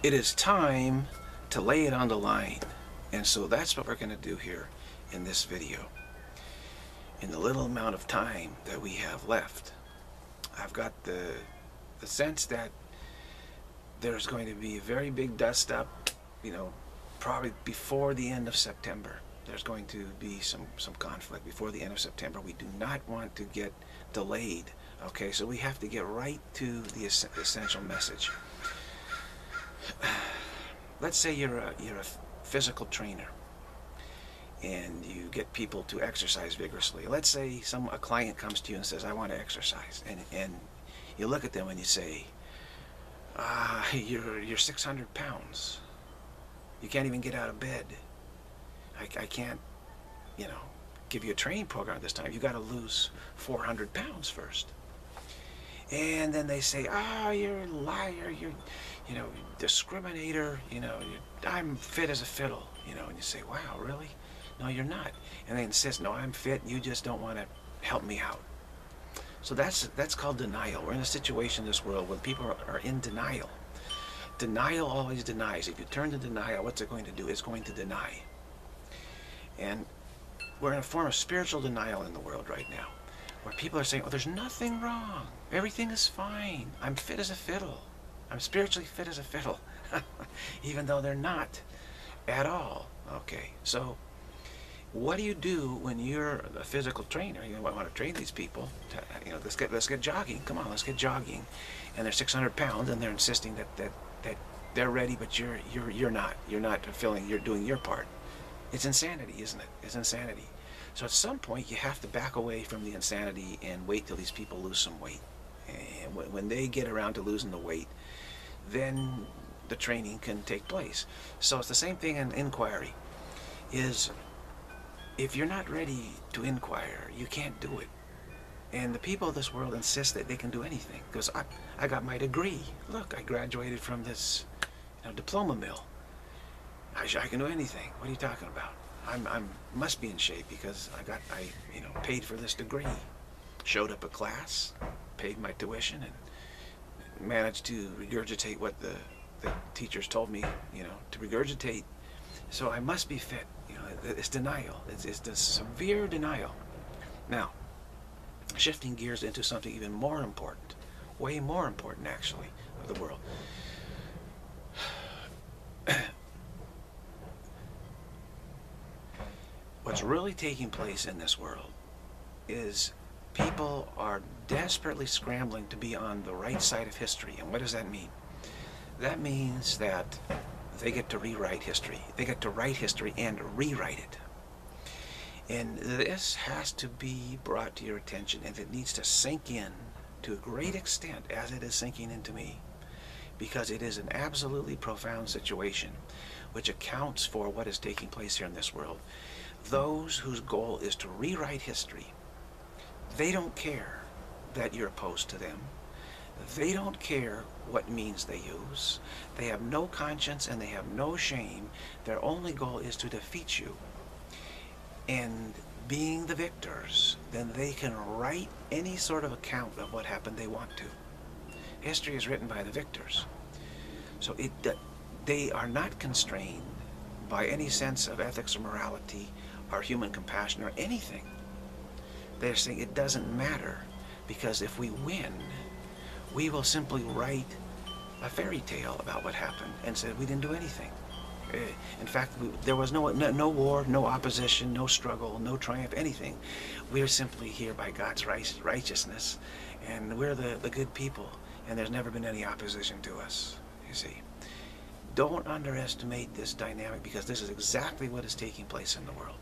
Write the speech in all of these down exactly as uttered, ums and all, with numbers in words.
It is time to lay it on the line. And so that's what we're going to do here in this video. In the little amount of time that we have left, I've got the, the sense that there's going to be a very big dust up, you know, probably before the end of September. There's going to be some, some conflict before the end of September. We do not want to get delayed, okay? So we have to get right to the es essential message. Let's say you're a, you're a physical trainer and you get people to exercise vigorously. Let's say some a client comes to you and says, I want to exercise. And, and you look at them and you say, ah, you're, you're six hundred pounds. You can't even get out of bed. I, I can't, you know, give you a training program this time. You got to lose four hundred pounds first. And then they say, ah, oh, you're a liar, you're, you know, discriminator, you know, you're, I'm fit as a fiddle, you know, and you say, wow, really? No, you're not. And they insist, no, I'm fit, you just don't want to help me out. So that's, that's called denial. We're in a situation in this world when people are, are in denial. Denial always denies. If you turn to denial, what's it going to do? It's going to deny. And we're in a form of spiritual denial in the world right now, where people are saying, oh, there's nothing wrong. Everything is fine. I'm fit as a fiddle. I'm spiritually fit as a fiddle. Even though they're not at all. Okay, so what do you do when you're a physical trainer? You want to train these people. To, you know, let's get let's get jogging. Come on, let's get jogging. And they're six hundred pounds, and they're insisting that that that they're ready, but you're you're you're not. You're not fulfilling. You're doing your part. It's insanity, isn't it? It's insanity. So at some point, you have to back away from the insanity and wait till these people lose some weight. And when they get around to losing the weight, then the training can take place. So it's the same thing in inquiry. Is if you're not ready to inquire, you can't do it. And the people of this world insist that they can do anything. Because I, I got my degree. Look, I graduated from this, you know, diploma mill. I, I can do anything. What are you talking about? I'm, I'm must be in shape because I got I you know paid for this degree, showed up at class, paid my tuition, and managed to regurgitate what the the teachers told me you know to regurgitate. So I must be fit. You know, it's denial. It's it's the severe denial. Now, shifting gears into something even more important, way more important actually, of the world. What's really taking place in this world is people are desperately scrambling to be on the right side of history. And what does that mean? That means that they get to rewrite history. They get to write history and rewrite it. And this has to be brought to your attention, and it needs to sink in to a great extent as it is sinking into me, because it is an absolutely profound situation which accounts for what is taking place here in this world. Those whose goal is to rewrite history, they don't care that you're opposed to them. They don't care what means they use. They have no conscience and they have no shame. Their only goal is to defeat you. And being the victors, then they can write any sort of account of what happened they want to. History is written by the victors. So it, they are not constrained by any sense of ethics or morality or human compassion or anything. They're saying it doesn't matter, because if we win, we will simply write a fairy tale about what happened and say we didn't do anything. In fact, we, there was no, no no war, no opposition, no struggle, no triumph, anything. We're simply here by God's righteousness, and we're the, the good people, and there's never been any opposition to us, you see. Don't underestimate this dynamic, because this is exactly what is taking place in the world.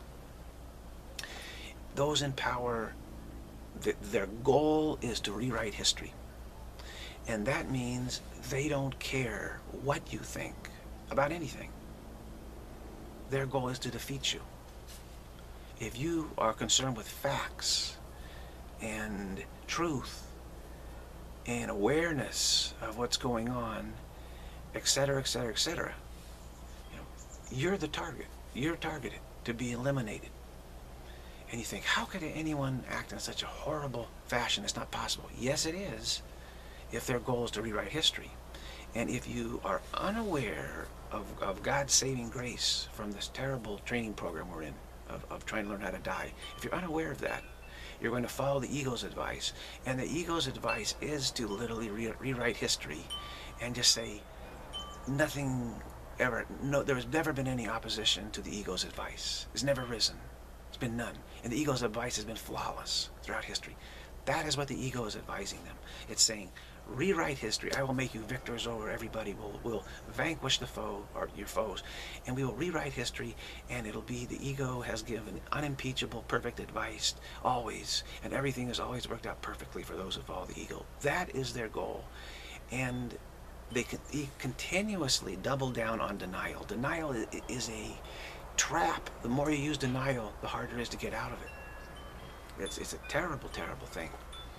Those in power, th their goal is to rewrite history. And that means they don't care what you think about anything. Their goal is to defeat you. If you are concerned with facts and truth and awareness of what's going on, etc, etc, et cetera, you know, you're the target. You're targeted to be eliminated. And you think, how could anyone act in such a horrible fashion? It's not possible. Yes, it is, if their goal is to rewrite history. And if you are unaware of, of God's saving grace from this terrible training program we're in, of, of trying to learn how to die, if you're unaware of that, you're going to follow the ego's advice. And the ego's advice is to literally re rewrite history and just say, nothing ever, no, there has never been any opposition to the ego's advice. It's never risen. It's been none. And the ego's advice has been flawless throughout history. That is what the ego is advising them. It's saying, rewrite history. I will make you victors over everybody. We'll, we'll vanquish the foe, or your foes. And we will rewrite history, and it'll be the ego has given unimpeachable, perfect advice always. And everything has always worked out perfectly for those who follow the ego. That is their goal. And they, they continuously double down on denial. Denial is a trap. The more you use denial, the harder it is to get out of it. It's, it's a terrible, terrible thing.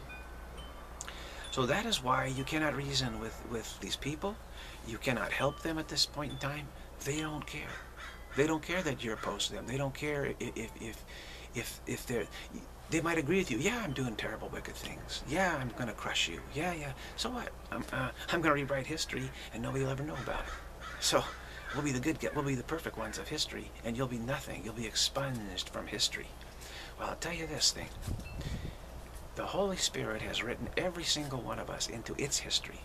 So that is why you cannot reason with, with these people. You cannot help them at this point in time. They don't care. They don't care that you're opposed to them. They don't care if, if, if, if, if they're... They might agree with you. Yeah, I'm doing terrible, wicked things. Yeah, I'm going to crush you. Yeah, yeah. So what? I'm, uh, I'm going to rewrite history, and nobody will ever know about it. So we'll be the good, we'll be the perfect ones of history, and you'll be nothing. You'll be expunged from history. Well, I'll tell you this thing. The Holy Spirit has written every single one of us into its history.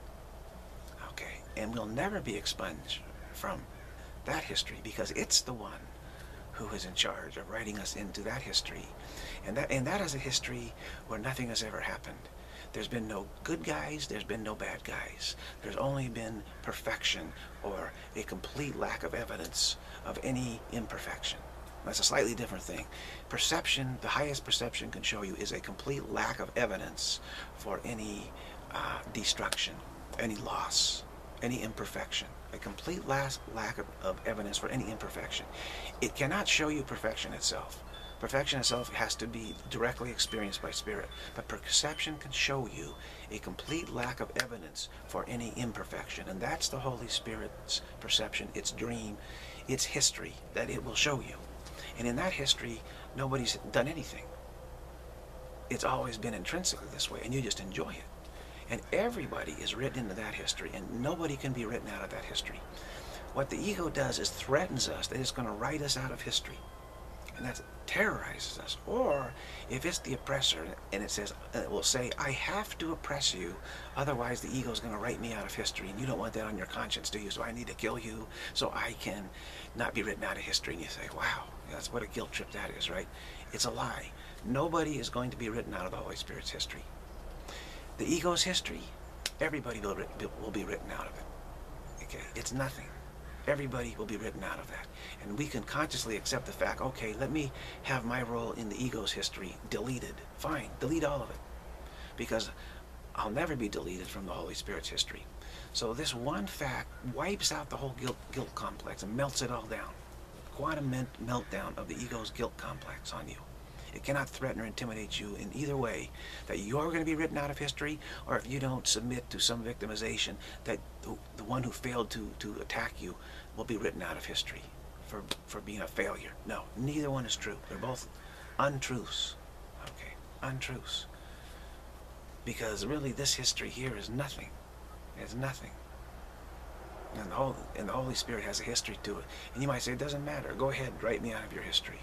Okay? And we'll never be expunged from that history, because it's the one who is in charge of writing us into that history. And that, and that is a history where nothing has ever happened. There's been no good guys, there's been no bad guys. There's only been perfection, or a complete lack of evidence of any imperfection. That's a slightly different thing. Perception, the highest perception can show you, is a complete lack of evidence for any uh, destruction, any loss, any imperfection. A complete last lack of, of evidence for any imperfection. It cannot show you perfection itself. Perfection itself has to be directly experienced by spirit. But perception can show you a complete lack of evidence for any imperfection. And that's the Holy Spirit's perception, its dream, its history that it will show you. And in that history, nobody's done anything. It's always been intrinsically this way, and you just enjoy it. And everybody is written into that history, and nobody can be written out of that history. What the ego does is threatens us that it's going to write us out of history. And that terrorizes us. Or if it's the oppressor, and it says, it will say, I have to oppress you, otherwise the ego is going to write me out of history, and you don't want that on your conscience, do you? So I need to kill you so I can not be written out of history. And you say, wow, that's what a guilt trip that is, right? It's a lie. Nobody is going to be written out of the Holy Spirit's history. The ego's history, everybody will, will be written out of it. Okay, it's nothing. Everybody will be written out of that. And we can consciously accept the fact, okay, let me have my role in the ego's history deleted. Fine, delete all of it. Because I'll never be deleted from the Holy Spirit's history. So this one fact wipes out the whole guilt, guilt complex and melts it all down. Quantum meltdown of the ego's guilt complex on you. It cannot threaten or intimidate you in either way, that you're going to be written out of history, or if you don't submit to some victimization, that the, the one who failed to, to attack you will be written out of history for, for being a failure. No, neither one is true. They're both untruths. Okay, untruths. Because really this history here is nothing. It's nothing. And the, Holy, and the Holy Spirit has a history to it. And you might say, it doesn't matter. Go ahead, write me out of your history.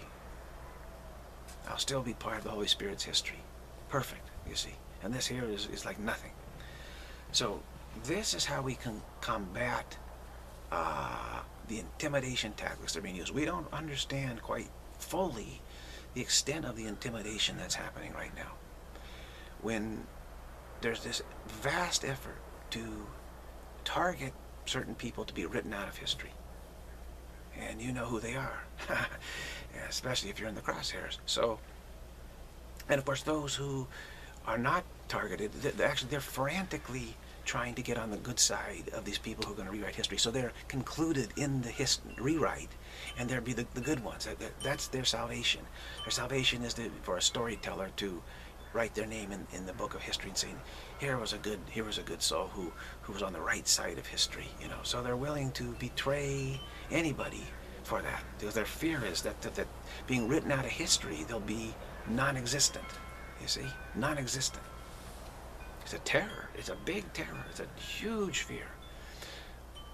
I'll still be part of the Holy Spirit's history. Perfect, you see. And this here is, is like nothing. So this is how we can combat uh, the intimidation tactics that are being used. We don't understand quite fully the extent of the intimidation that's happening right now. When there's this vast effort to target certain people to be written out of history. And you know who they are. Especially if you're in the crosshairs. So, and of course those who are not targeted, they're actually they're frantically trying to get on the good side of these people who are going to rewrite history. So they're concluded in the his, rewrite, and they'll be the, the good ones. That, that, that's their salvation. Their salvation is to, for a storyteller to write their name in, in the book of history and saying, here was a good here was a good soul who who was on the right side of history. You know, so they're willing to betray anybody for that, because their fear is that, that, that being written out of history, they'll be non-existent. You see, non-existent. It's a terror. It's a big terror. It's a huge fear.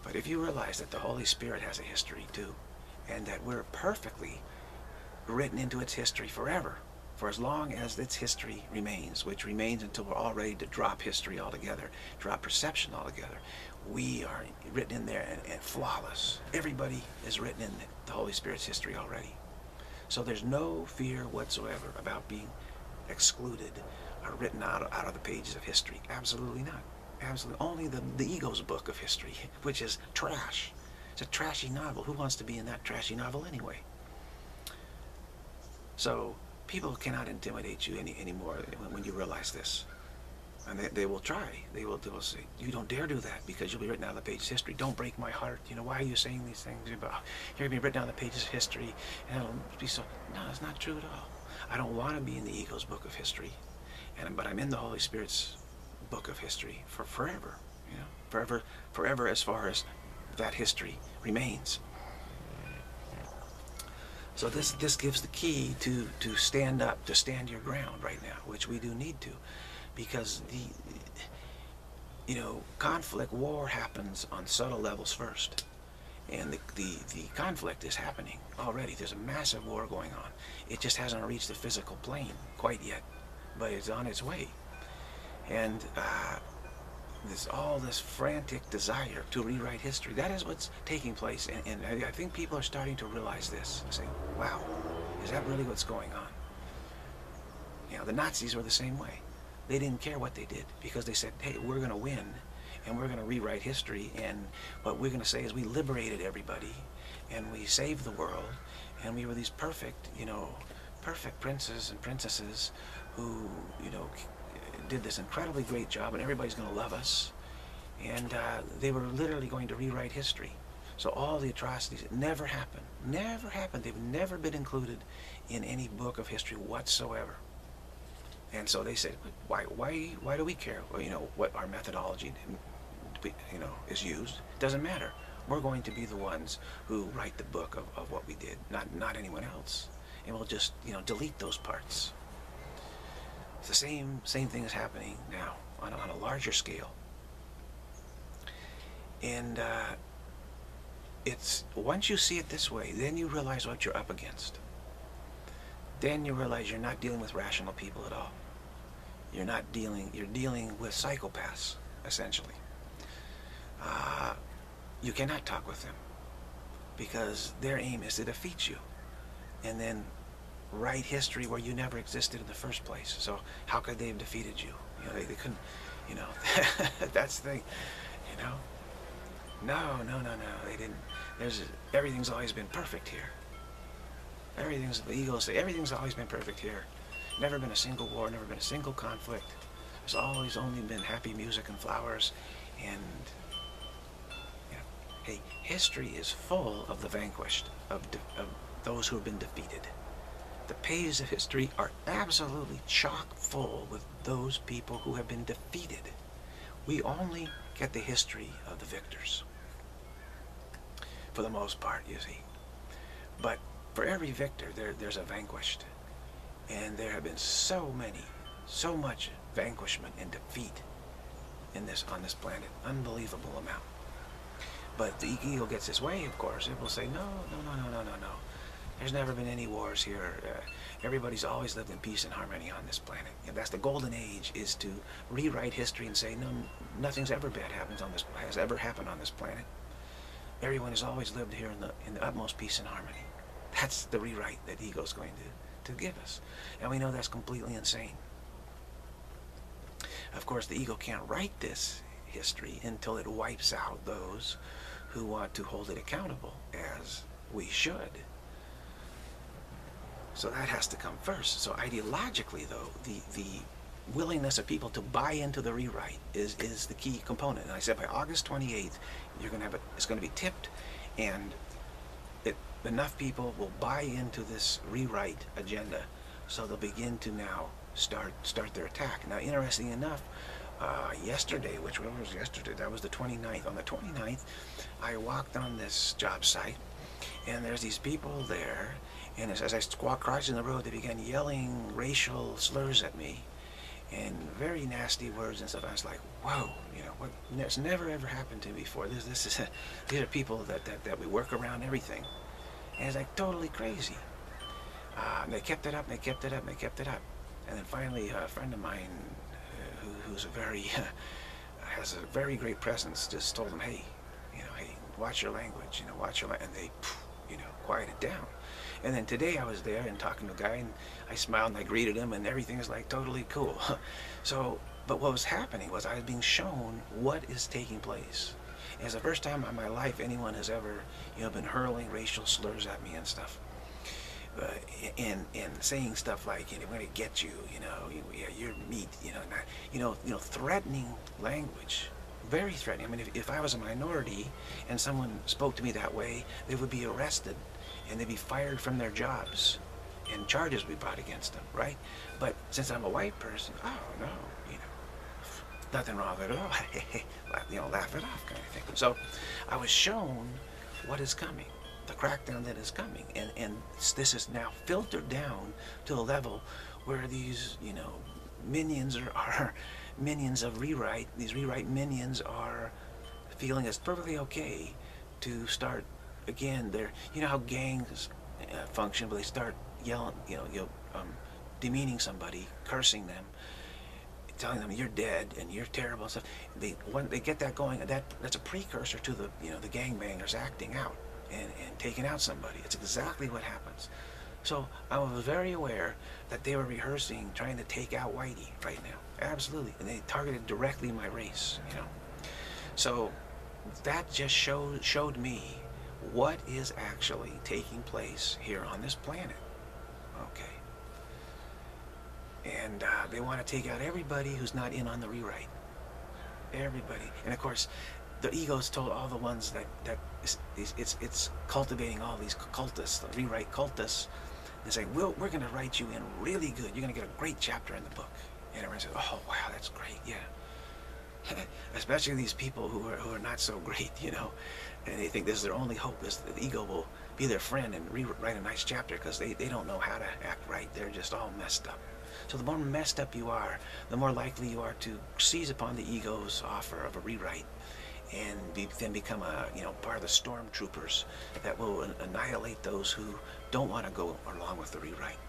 But if you realize that the Holy Spirit has a history too, and that we're perfectly written into its history forever, for as long as its history remains, which remains until we're all ready to drop history altogether, drop perception altogether, we are written in there and, and flawless. Everybody is written in the Holy Spirit's history already. So there's no fear whatsoever about being excluded or written out, out of the pages of history. Absolutely not. Absolutely. Only the, the ego's book of history, which is trash. It's a trashy novel. Who wants to be in that trashy novel anyway? So people cannot intimidate you any anymore when, when you realize this. And they, they will try. They will, they will say, you don't dare do that because you'll be written out of the pages of history. Don't break my heart. You know, why are you saying these things about, you're going to be written out of the pages of history and it'll be so, no, it's not true at all. I don't want to be in the ego's book of history, and but I'm in the Holy Spirit's book of history for forever, you know, forever, forever as far as that history remains. So this this gives the key to to stand up, to stand your ground right now, which we do need to, because the you know conflict, war happens on subtle levels first, and the the the conflict is happening already. There's a massive war going on. It just hasn't reached the physical plane quite yet, but it's on its way. And uh, there's all this frantic desire to rewrite history. That is what's taking place. And, and I think people are starting to realize this and say, wow, is that really what's going on? You know, the Nazis were the same way. They didn't care what they did because they said, hey, we're going to win and we're going to rewrite history. And what we're going to say is we liberated everybody and we saved the world. And we were these perfect, you know, perfect princes and princesses who, you know, did this incredibly great job, and everybody's going to love us. And uh, they were literally going to rewrite history. So all the atrocities never happened. Never happened. They've never been included in any book of history whatsoever. And so they said, why, why, why do we care? Well, you know, what our methodology, you know, is used. It doesn't matter. We're going to be the ones who write the book of, of what we did, not not anyone else. And we'll just, you know, delete those parts. The same same thing is happening now on, on a larger scale, and uh, it's once you see it this way, then you realize what you're up against. Then you realize you're not dealing with rational people at all. You're not dealing. You're dealing with psychopaths, essentially. Uh, you cannot talk with them because their aim is to defeat you, and then write history where you never existed in the first place. So how could they have defeated you? You know, they, they couldn't, you know, that's the thing, you know. No, no, no, no, they didn't. There's, everything's always been perfect here. Everything's, the egos say, everything's always been perfect here. Never been a single war, never been a single conflict. There's always only been happy music and flowers. And, you know, hey, history is full of the vanquished, of, of those who have been defeated. The pages of history are absolutely chock full with those people who have been defeated. We only get the history of the victors, for the most part, you see. But for every victor, there, there's a vanquished. And there have been so many, so much vanquishment and defeat in this, on this planet. Unbelievable amount. But the ego gets its way, of course. It will say, no, no, no, no, no, no, no. There's never been any wars here. Uh, everybody's always lived in peace and harmony on this planet. And that's the golden age, is to rewrite history and say, no, nothing's ever bad happens on this, has ever happened on this planet. Everyone has always lived here in the, in the utmost peace and harmony. That's the rewrite that ego's going to, to give us. And we know that's completely insane. Of course, the ego can't write this history until it wipes out those who want to hold it accountable, as we should. So that has to come first. So ideologically, though, the, the willingness of people to buy into the rewrite is, is the key component. And I said by August twenty-eighth, you're going to have it, it's going to be tipped, and it, enough people will buy into this rewrite agenda, so they'll begin to now start start their attack. Now, interesting enough, uh, yesterday, which was yesterday, that was the twenty-ninth. On the twenty-ninth, I walked on this job site, and there's these people there. And as, as I walked across in the road, they began yelling racial slurs at me. and very nasty words and stuff. I was like, whoa, you know, what? It's never ever happened to me before. This, this is, these are people that, that, that we work around everything. And it's like totally crazy. Uh, and they kept it up, and they kept it up, and they kept it up. And then finally, a friend of mine, uh, who, who's a very, uh, has a very great presence, just told them, hey, you know, hey, watch your language, you know, watch your language. And they, you know, quieted down. And then today I was there and talking to a guy, and I smiled and I greeted him, and everything is like totally cool. So, but what was happening was I was being shown what is taking place. And it's the first time in my life anyone has ever, you know, been hurling racial slurs at me and stuff. Uh, and and saying stuff like, you know, we're gonna get you, you know, you, yeah, you're meat, you know, not, you know, you know, threatening language, very threatening. I mean, if, if I was a minority and someone spoke to me that way, they would be arrested and they'd be fired from their jobs, and charges would be brought against them, right? But since I'm a white person, oh no, you know, nothing wrong with it at all. You know, laugh it off, kind of thing. So I was shown what is coming. The crackdown that is coming, and and this is now filtered down to a level where these, you know, minions are, are minions of rewrite. These rewrite minions are feeling it's perfectly okay to start again. They're, you know how gangs uh, function, but they start yelling, you know, you know, um, demeaning somebody, cursing them, telling them you're dead and you're terrible and stuff. They when they get that going, that that's a precursor to the, you know, the gangbangers acting out. And, and taking out somebody. It's exactly what happens. So I was very aware that they were rehearsing, trying to take out Whitey right now. Absolutely. And they targeted directly my race, you know. So that just showed, showed me what is actually taking place here on this planet. Okay. And uh, they want to take out everybody who's not in on the rewrite. Everybody. And of course, the ego's told all the ones that that it's it's, it's cultivating all these cultists, the rewrite cultists. They say, "Well, we're going to write you in really good. You're going to get a great chapter in the book." And everyone says, "Oh, wow, that's great, yeah." Especially these people who are who are not so great, you know, and they think this is their only hope. Is the ego will be their friend and rewrite a nice chapter, because they they don't know how to act right. They're just all messed up. So the more messed up you are, the more likely you are to seize upon the ego's offer of a rewrite, and be, then become a, you know, part of the stormtroopers that will annihilate those who don't want to go along with the rewrite.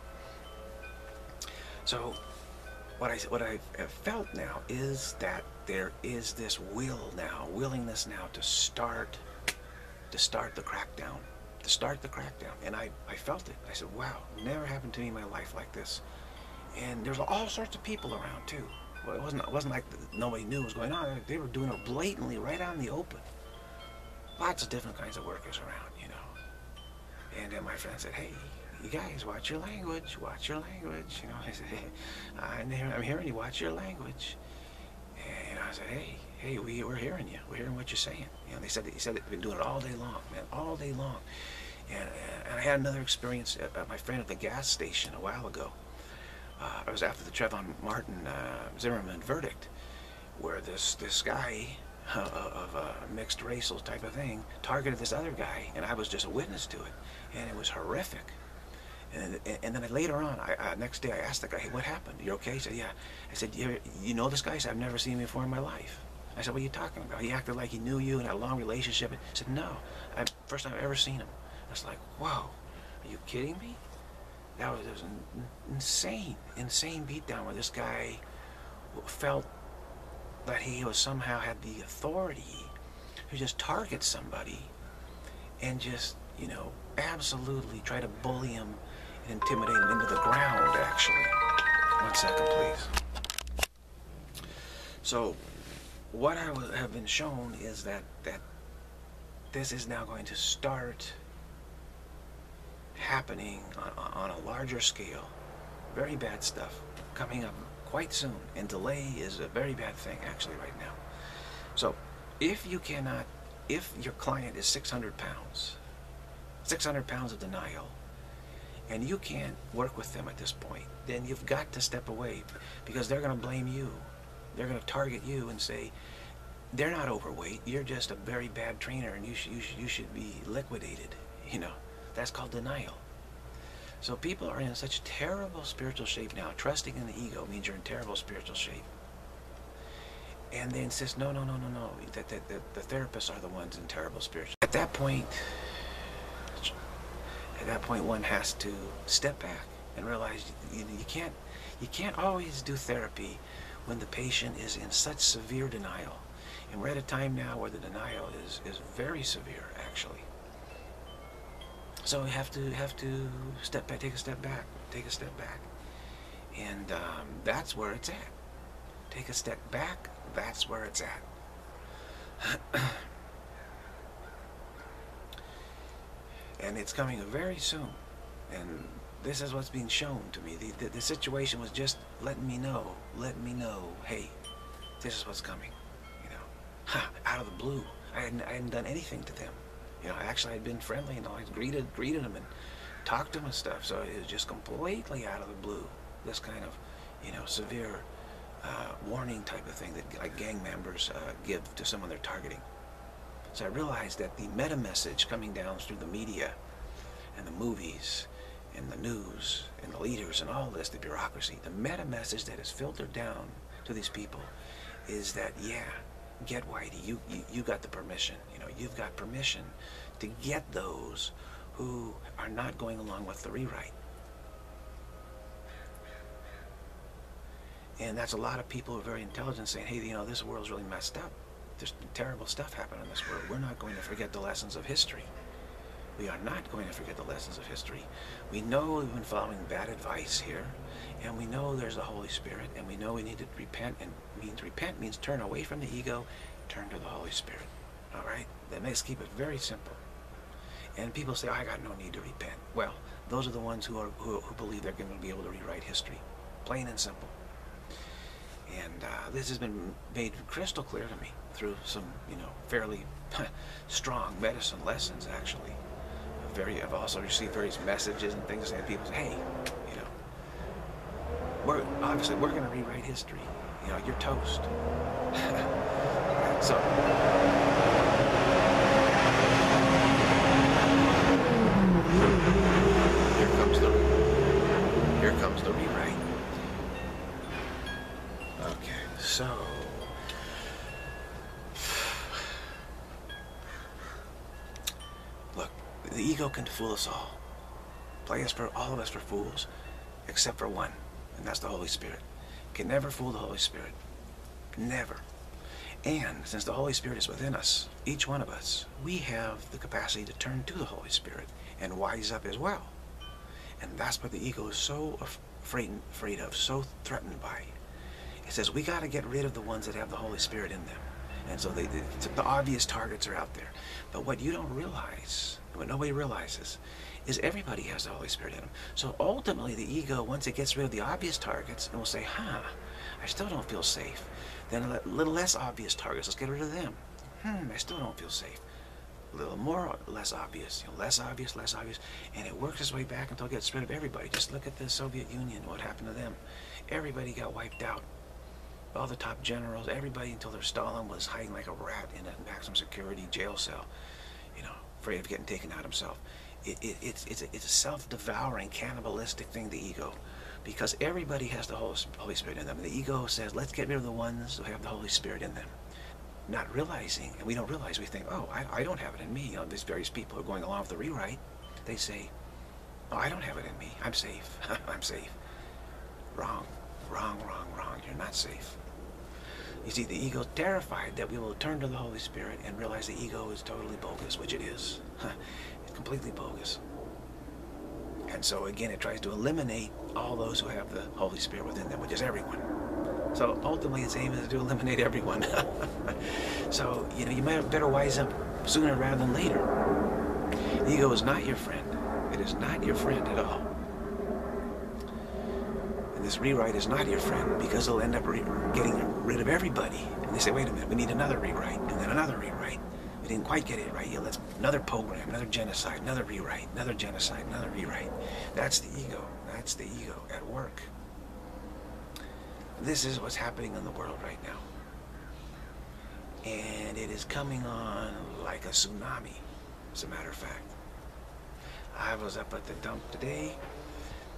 So what I what I have felt now is that there is this will now, willingness now to start to start the crackdown, to start the crackdown, and I I felt it. I said, wow, never happened to me in my life like this. And there's all sorts of people around too. Well, it wasn't, it wasn't like nobody knew what was going on. They were doing it blatantly, right out in the open. Lots of different kinds of workers around, you know. And then my friend said, hey, you guys, watch your language, watch your language. You know, I said, hey, I'm, hearing, I'm hearing you, watch your language. And I said, hey, hey, we, we're hearing you. We're hearing what you're saying. You know, they said, he said they've been doing it all day long, man, all day long. And, and I had another experience at, at my friend at the gas station a while ago. Uh, it was after the Trayvon Martin uh, Zimmerman verdict, where this this guy uh, of a mixed racial type of thing targeted this other guy, and I was just a witness to it, and it was horrific. And, and then later on, I, uh, next day, I asked the guy, hey, what happened? You okay? He said, yeah. I said, you, you know this guy? He said, I've never seen him before in my life. I said, what are you talking about? He acted like he knew you and had a long relationship. He said, no, I, first time I've ever seen him. I was like, whoa, are you kidding me? That was, that was an insane, insane beatdown where this guy felt that he was somehow had the authority to just target somebody and just, you know, absolutely try to bully him and intimidate him into the ground, actually. One second, please. So, what I have been shown is that, that this is now going to start happening on, on a larger scale. Very bad stuff coming up quite soon, and delay is a very bad thing actually right now. So if you cannot, if your client is six hundred pounds, six hundred pounds of denial, and you can't work with them at this point, then you've got to step away, because they're going to blame you. They're going to target you and say, they're not overweight, you're just a very bad trainer and you, sh you, sh you should be liquidated, you know. That's called denial. So people are in such terrible spiritual shape now. Trusting in the ego means you're in terrible spiritual shape. And they insist, no, no, no, no, no, that, that, that the therapists are the ones in terrible spiritual. At that point, at that point, one has to step back and realize you, you can't, you can't always do therapy when the patient is in such severe denial. And we're at a time now where the denial is is very severe, actually. So we have to have to step back, take a step back, take a step back, and um, that's where it's at. Take a step back. That's where it's at. And it's coming very soon. And this is what's being shown to me. The, the, the situation was just letting me know, letting me know, hey, this is what's coming. You know, ha, out of the blue. I hadn't, I hadn't done anything to them. You know, actually I'd been friendly and I greeted, greeted them and talked to them and stuff. So it was just completely out of the blue. This kind of, you know, severe uh, warning type of thing that like gang members uh, give to someone they're targeting. So I realized that the meta message coming down through the media and the movies and the news and the leaders and all this, the bureaucracy, the meta message that is filtered down to these people is that, yeah, get Whitey, you, you, you got the permission. You know, you've got permission to get those who are not going along with the rewrite. And that's a lot of people who are very intelligent saying, hey, you know, this world's really messed up. There's terrible stuff happening in this world. We're not going to forget the lessons of history. We are not going to forget the lessons of history. We know we've been following bad advice here, and we know there's the Holy Spirit, and we know we need to repent, and means repent means turn away from the ego, turn to the Holy Spirit. All right? That makes keep it very simple. And people say, oh, I got no need to repent. Well, those are the ones who are who, who believe they're going to be able to rewrite history, plain and simple. And uh, this has been made crystal clear to me through some, you know, fairly strong medicine lessons, actually. Very, I've also received various messages and things saying, people say, hey, you know, we're obviously we're going to rewrite history. You know, you're toast. So, here comes the here comes the rewrite. Okay, so. The ego can fool us all, play us for all of us for fools, except for one, and that's the Holy Spirit. Can never fool the Holy Spirit, never. And since the Holy Spirit is within us, each one of us, we have the capacity to turn to the Holy Spirit and wise up as well. And that's what the ego is so afraid, afraid of, so threatened by. It says we got to get rid of the ones that have the Holy Spirit in them. And so they, they, the obvious targets are out there. But what you don't realize, what nobody realizes, is everybody has the Holy Spirit in them. So ultimately the ego, once it gets rid of the obvious targets, it will say, huh, I still don't feel safe. Then a little less obvious targets, let's get rid of them. Hmm, I still don't feel safe. A little more, less obvious, you know, less obvious, less obvious. And it works its way back until it gets rid of everybody. Just look at the Soviet Union, what happened to them. Everybody got wiped out. All the top generals, everybody until their Stalin was hiding like a rat in a maximum security jail cell, you know, afraid of getting taken out himself. It, it, it's, it's, a, it's a self-devouring, cannibalistic thing, the ego, because everybody has the Holy Spirit in them. And the ego says, let's get rid of the ones who have the Holy Spirit in them. Not realizing, and we don't realize, we think, oh, I, I don't have it in me. You know, there's various people who are going along with the rewrite. They say, oh, I don't have it in me. I'm safe. I'm safe. Wrong. Wrong, wrong, wrong. You're not safe. You see, the ego's terrified that we will turn to the Holy Spirit and realize the ego is totally bogus, which it is. It's completely bogus. And so again, it tries to eliminate all those who have the Holy Spirit within them, which is everyone. So ultimately its aim is to eliminate everyone. So, you know, you might better wise up sooner rather than later. The ego is not your friend. It is not your friend at all. And this rewrite is not your friend because it'll end up re getting rid of everybody. And they say, wait a minute, we need another rewrite, and then another rewrite. We didn't quite get it right. Yeah, let's another program, another genocide, another rewrite, another genocide, another rewrite. That's the ego. That's the ego at work. This is what's happening in the world right now. And it is coming on like a tsunami, as a matter of fact. I was up at the dump today,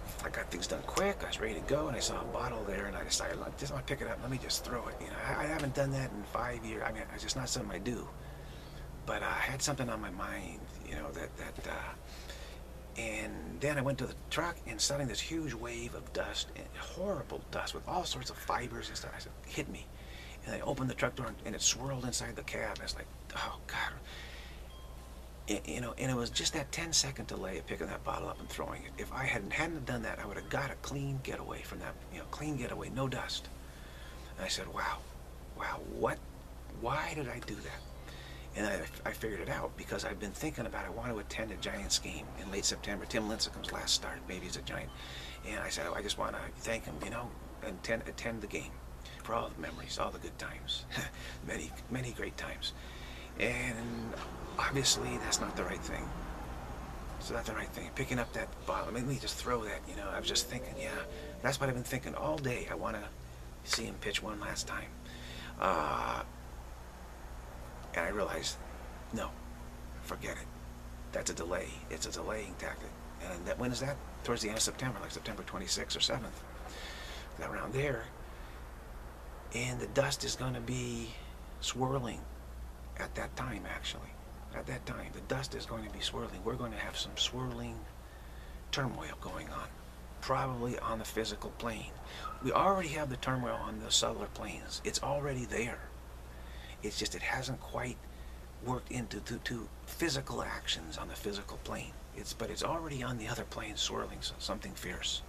I got things done quick. I was ready to go, and I saw a bottle there, and I decided, I just want to pick it up. Let me just throw it. You know, I, I haven't done that in five years. I mean, it's just not something I do. But uh, I had something on my mind, you know, that that. Uh, and then I went to the truck, and suddenly this huge wave of dust, and horrible dust with all sorts of fibers and stuff. I said, hit me, and I opened the truck door, and it swirled inside the cab. I was like, oh God. You know, and it was just that ten second delay of picking that bottle up and throwing it. If I hadn't hadn't done that, I would have got a clean getaway from that, you know, clean getaway, no dust. And I said, wow, wow, what, why did I do that? And I, I figured it out because I've been thinking about, I want to attend a Giants game in late September. Tim Lincecum's last start, maybe he's a Giant. And I said, oh, I just want to thank him, you know, and attend, attend the game for all the memories, all the good times, many, many great times. And obviously, that's not the right thing. It's not the right thing. Picking up that bottle, made me just throw that, you know. I was just thinking, yeah, that's what I've been thinking all day. I want to see him pitch one last time. Uh, and I realized, no, forget it. That's a delay. It's a delaying tactic. And that, when is that? Towards the end of September, like September twenty-sixth or seventh. Around there. And the dust is going to be swirling at that time, actually. At that time, the dust is going to be swirling. We're going to have some swirling turmoil going on, probably on the physical plane. We already have the turmoil on the cellular planes. It's already there. It's just it hasn't quite worked into to, to physical actions on the physical plane. It's but it's already on the other plane, swirling, so something fierce.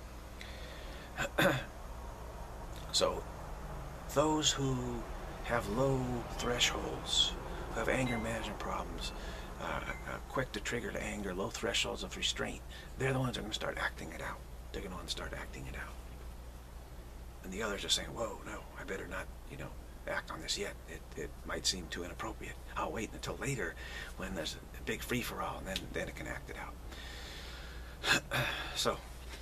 So, those who have low thresholds, who have anger management problems, uh, uh, quick to trigger to anger, low thresholds of restraint, they're the ones that are going to start acting it out. They're going to start acting it out. And the others are saying, whoa, no, I better not, you know, act on this yet. It, it might seem too inappropriate. I'll wait until later when there's a big free-for-all, and then, then it can act it out. So,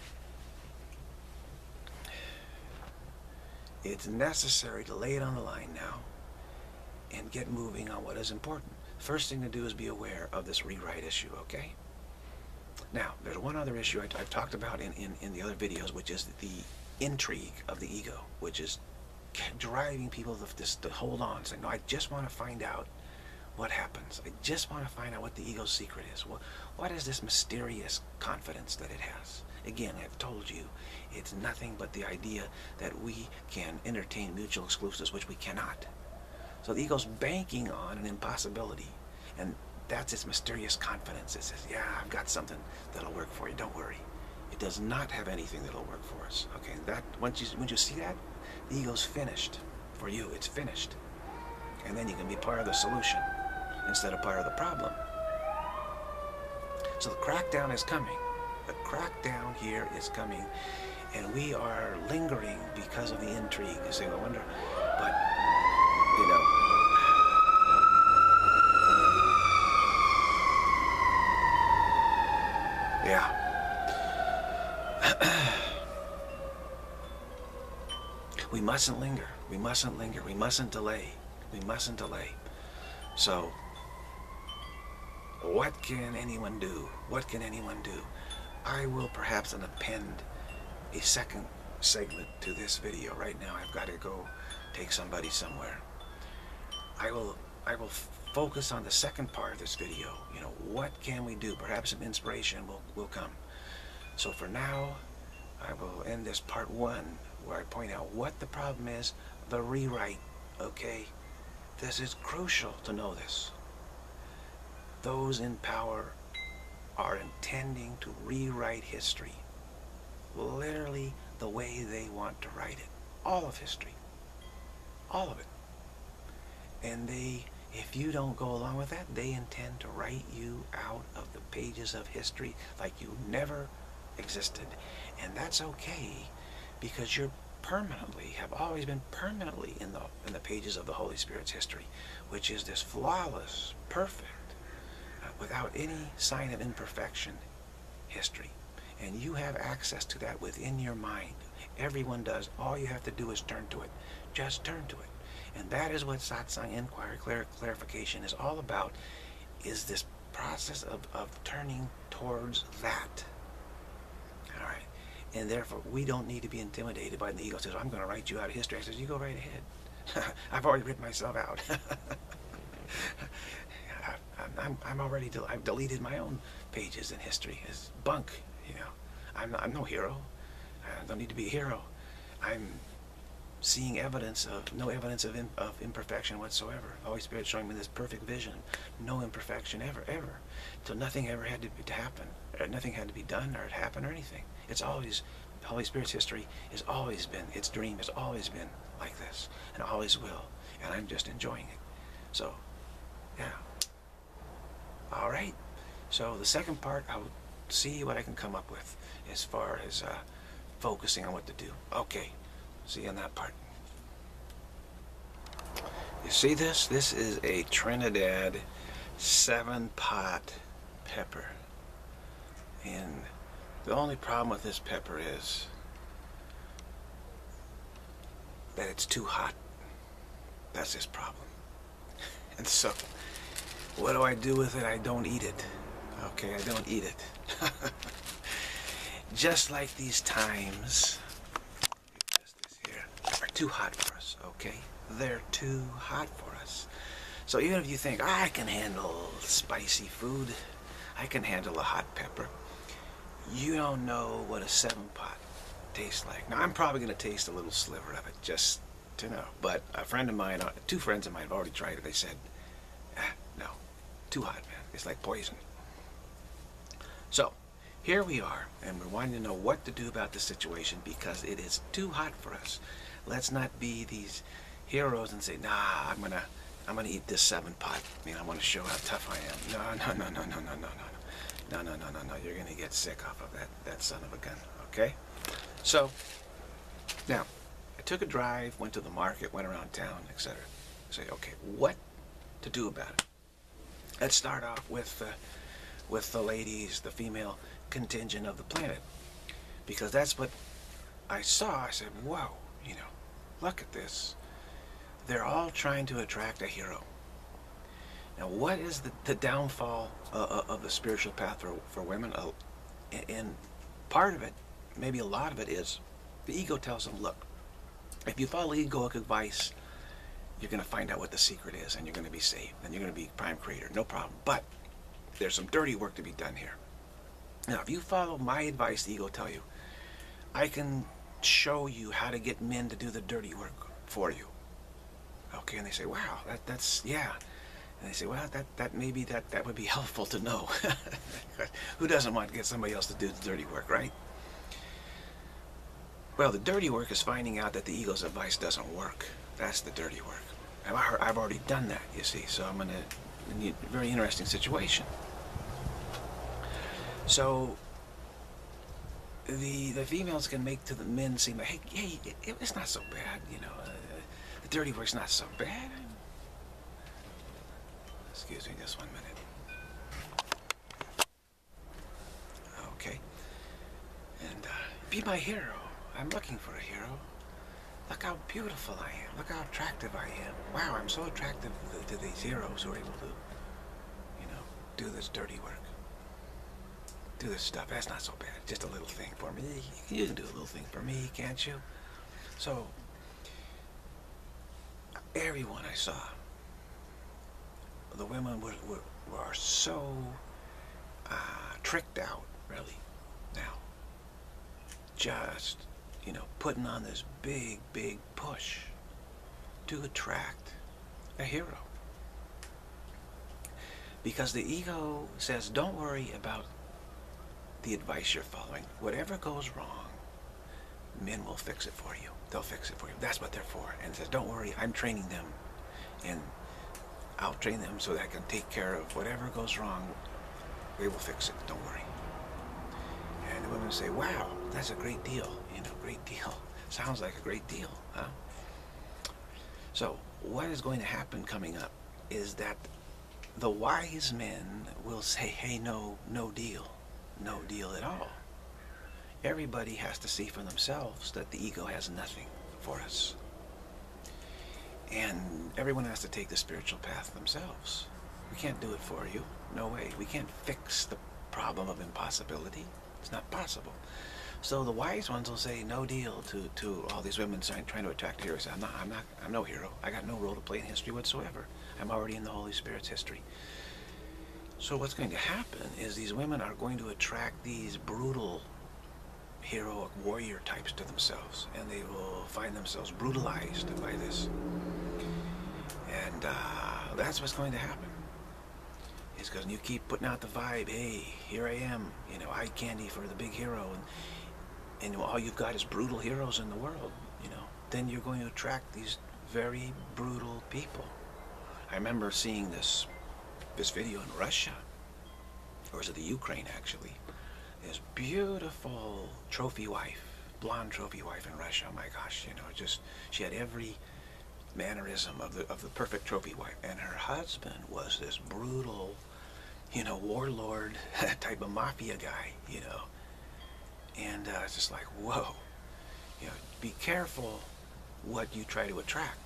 it's necessary to lay it on the line now and get moving on what is important. First thing to do is be aware of this rewrite issue, okay? Now, there's one other issue I, I've talked about in, in, in the other videos, which is the intrigue of the ego, which is driving people to, this, to hold on, saying, no, I just want to find out what happens. I just want to find out what the ego's secret is. What, what is this mysterious confidence that it has? Again, I've told you, it's nothing but the idea that we can entertain mutual exclusives, which we cannot. So the ego's banking on an impossibility, and that's its mysterious confidence. It says, yeah, I've got something that'll work for you, don't worry. It does not have anything that'll work for us. Okay, that once you, once you see that, the ego's finished for you, it's finished. And then you can be part of the solution instead of part of the problem. So the crackdown is coming. The crackdown here is coming, and we are lingering because of the intrigue. You say, I wonder, but, you know, yeah. We mustn't linger. We mustn't linger. We mustn't delay. We mustn't delay. So, what can anyone do? What can anyone do? I will perhaps append a second segment to this video. Right now, I've got to go take somebody somewhere. I will, I will focus on the second part of this video. You know, what can we do? Perhaps some inspiration will, will come. So for now, I will end this part one, where I point out what the problem is, the rewrite, okay? This is crucial to know this. Those in power are intending to rewrite history, literally the way they want to write it. All of history. All of it. And they, if you don't go along with that, they intend to write you out of the pages of history like you never existed. And that's okay, because you're permanently, have always been permanently in the, in the pages of the Holy Spirit's history, which is this flawless, perfect, uh, without any sign of imperfection history. And you have access to that within your mind. Everyone does. All you have to do is turn to it. Just turn to it. And that is what satsang, inquiry, clar clarification is all about, is this process of, of turning towards that. All right. And therefore, we don't need to be intimidated by the ego says, I'm going to write you out of history. I says, you go right ahead. I've already written myself out. I'm, I'm already, del I've deleted my own pages in history as bunk, you know. I'm, I'm no hero. I don't need to be a hero. I'm seeing evidence of, no evidence of, in, of imperfection whatsoever. The Holy Spirit showing me this perfect vision. No imperfection ever, ever. So nothing ever had to, to happen. Or nothing had to be done or happen or anything. It's always, the Holy Spirit's history has always been, its dream has always been like this. And always will. And I'm just enjoying it. So, yeah. All right. So the second part, I'll see what I can come up with as far as uh, focusing on what to do. Okay. See you on that part. You see this? This is a Trinidad seven pot pepper. And the only problem with this pepper is that it's too hot. That's his problem. And so, what do I do with it? I don't eat it. Okay, I don't eat it. Just like these times, just this here, are too hot for us, okay? They're too hot for us. So even if you think, I can handle spicy food, I can handle a hot pepper, you don't know what a seven pot tastes like. Now, I'm probably going to taste a little sliver of it, just to know. But a friend of mine, two friends of mine have already tried it. They said, ah, no, too hot, man. It's like poison. So, here we are, and we're wanting to know what to do about the situation because it is too hot for us. Let's not be these heroes and say, nah, I'm gonna, I'm gonna eat this seven pot. I mean, I want to show how tough I am. No, no, no, no, no, no, no, no, no, no, no, no, no. You're gonna get sick off of that, that son of a gun. Okay? So, now, I took a drive, went to the market, went around town, et cetera. Say, okay, what to do about it? Let's start off with, uh, with the ladies, the female contingent of the planet, because that's what I saw. I said, whoa, you know, look at this. They're all trying to attract a hero. Now, what is the, the downfall uh, of the spiritual path for, for women? Uh, and part of it, maybe a lot of it, is the ego tells them, look, if you follow egoic advice, you're going to find out what the secret is, and you're going to be saved, and you're going to be prime creator, no problem. But there's some dirty work to be done here. Now, if you follow my advice, the ego tell you, I can show you how to get men to do the dirty work for you. Okay, and they say, wow, that, that's, yeah. And they say, well, that, that maybe that, that would be helpful to know. Who doesn't want to get somebody else to do the dirty work, right? Well, the dirty work is finding out that the ego's advice doesn't work. That's the dirty work. I've already done that, you see, so I'm in a, in a very interesting situation. So, the the females can make to the men seem like, hey, hey it, it's not so bad, you know, uh, the dirty work's not so bad. Excuse me just one minute. Okay. And, uh, be my hero. I'm looking for a hero. Look how beautiful I am. Look how attractive I am. Wow, I'm so attractive to, to these heroes who are able to, you know, do this dirty work. Do this stuff. That's not so bad. Just a little thing for me. You can do a little thing for me, can't you? So, everyone I saw, the women were, were, were so uh, tricked out, really, now. Just, you know, putting on this big, big push to attract a hero. Because the ego says, don't worry about the advice you're following. Whatever goes wrong, men will fix it for you. They'll fix it for you. That's what they're for. And it says, don't worry, I'm training them. And I'll train them so that I can take care of whatever goes wrong. They will fix it. Don't worry. And the women say, wow, that's a great deal. You know, great deal. Sounds like a great deal, huh? So, what is going to happen coming up is that the wise men will say, hey, no, no deal. No deal at all. Everybody has to see for themselves that the ego has nothing for us. And everyone has to take the spiritual path themselves. We can't do it for you. No way. We can't fix the problem of impossibility. It's not possible. So the wise ones will say no deal to, to all these women trying, trying to attract heroes. I'm not, I'm not, I'm no hero. I got no role to play in history whatsoever. I'm already in the Holy Spirit's history. So what's going to happen is these women are going to attract these brutal, heroic warrior types to themselves, and they will find themselves brutalized by this. And uh, that's what's going to happen. Is because you keep putting out the vibe, hey, here I am, you know, eye candy for the big hero, and, and all you've got is brutal heroes in the world, you know, then you're going to attract these very brutal people. I remember seeing this this video in Russia, or was it the Ukraine actually, this beautiful trophy wife, blonde trophy wife in Russia. Oh my gosh, you know, just, she had every mannerism of the of the perfect trophy wife, and her husband was this brutal, you know, warlord type of mafia guy, you know, and uh, it's just like, whoa, you know, be careful what you try to attract,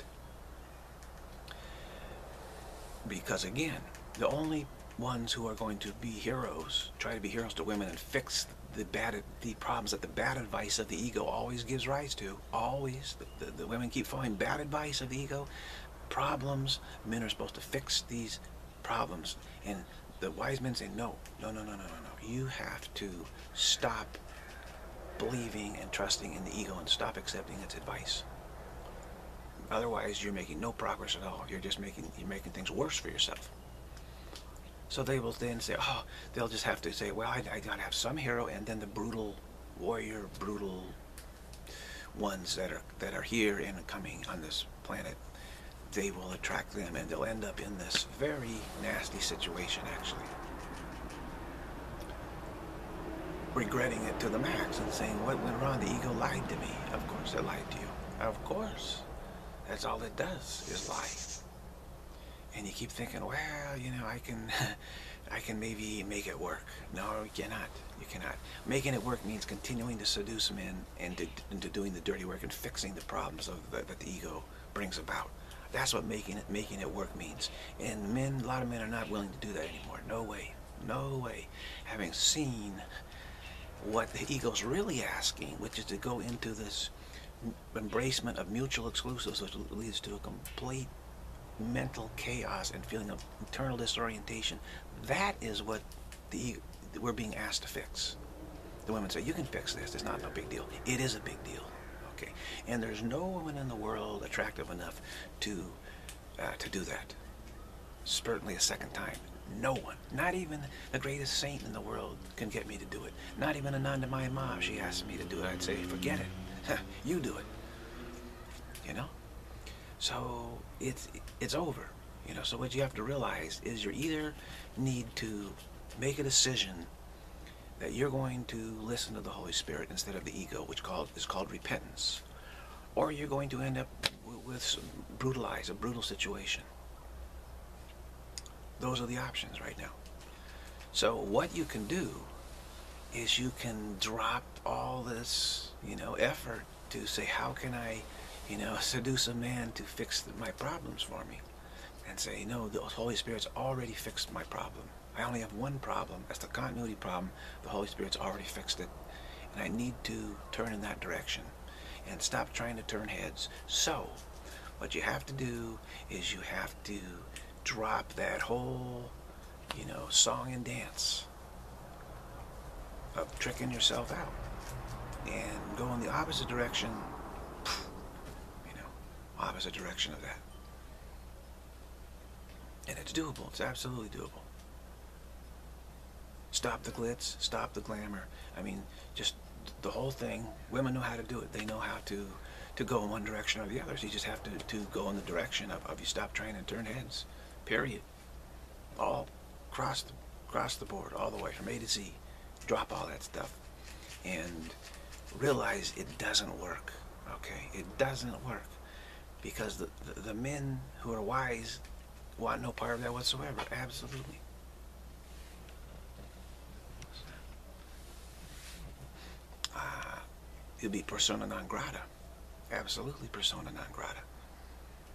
because again, the only ones who are going to be heroes, try to be heroes to women and fix the bad, the problems that the bad advice of the ego always gives rise to. Always, the, the, the women keep following bad advice of the ego, problems. Men are supposed to fix these problems, and the wise men say, no, no, no, no, no, no, no. You have to stop believing and trusting in the ego and stop accepting its advice. Otherwise, you're making no progress at all. You're just making you're making things worse for yourself. So they will then say, oh, they'll just have to say, well, I, I gotta have some hero, and then the brutal warrior, brutal ones that are that are here and coming on this planet, they will attract them, and they'll end up in this very nasty situation, actually. Regretting it to the max and saying, what went wrong? The ego lied to me. Of course it lied to you. Of course. That's all it does, is lie. And you keep thinking, well, you know, I can, I can maybe make it work. No, you cannot. You cannot. Making it work means continuing to seduce men into, into doing the dirty work and fixing the problems of the, that the ego brings about. That's what making it making it work means. And men, a lot of men are not willing to do that anymore. No way. No way. Having seen what the ego's really asking, which is to go into this embracement of mutual exclusives, which leads to a complete mental chaos and feeling of internal disorientation. That is what the we're being asked to fix. The women say, you can fix this, it's not no big deal. It is a big deal. Okay, and there's no woman in the world attractive enough to uh, to do that. Certainly a second time. No one, not even the greatest saint in the world, can get me to do it. Not even a nun to my mom. She asked me to do it. I'd say, forget it. You do it. You know? So it's it's over. You know, so what you have to realize is you either need to make a decision that you're going to listen to the Holy Spirit instead of the ego, which called is called repentance, or you're going to end up with some brutalized, a brutal situation. Those are the options right now. So what you can do is you can drop all this, you know, effort to say, how can I, you know, seduce a man to fix the, my problems for me? And say, no, the Holy Spirit's already fixed my problem. I only have one problem. That's the continuity problem. The Holy Spirit's already fixed it. And I need to turn in that direction and stop trying to turn heads. So what you have to do is you have to drop that whole, you know, song and dance of tricking yourself out and go in the opposite direction, you know, opposite direction of that. And it's doable. It's absolutely doable. Stop the glitz, stop the glamour. I mean, just the whole thing. Women know how to do it. They know how to to go in one direction or the other. So you just have to, to go in the direction of, of you stop trying to turn heads. Period. All across the, across the board, all the way from A to Z. Drop all that stuff and realize it doesn't work. Okay? It doesn't work. Because the, the, the men who are wise want no part of that whatsoever. Absolutely. Uh, it'll be persona non grata. Absolutely persona non grata.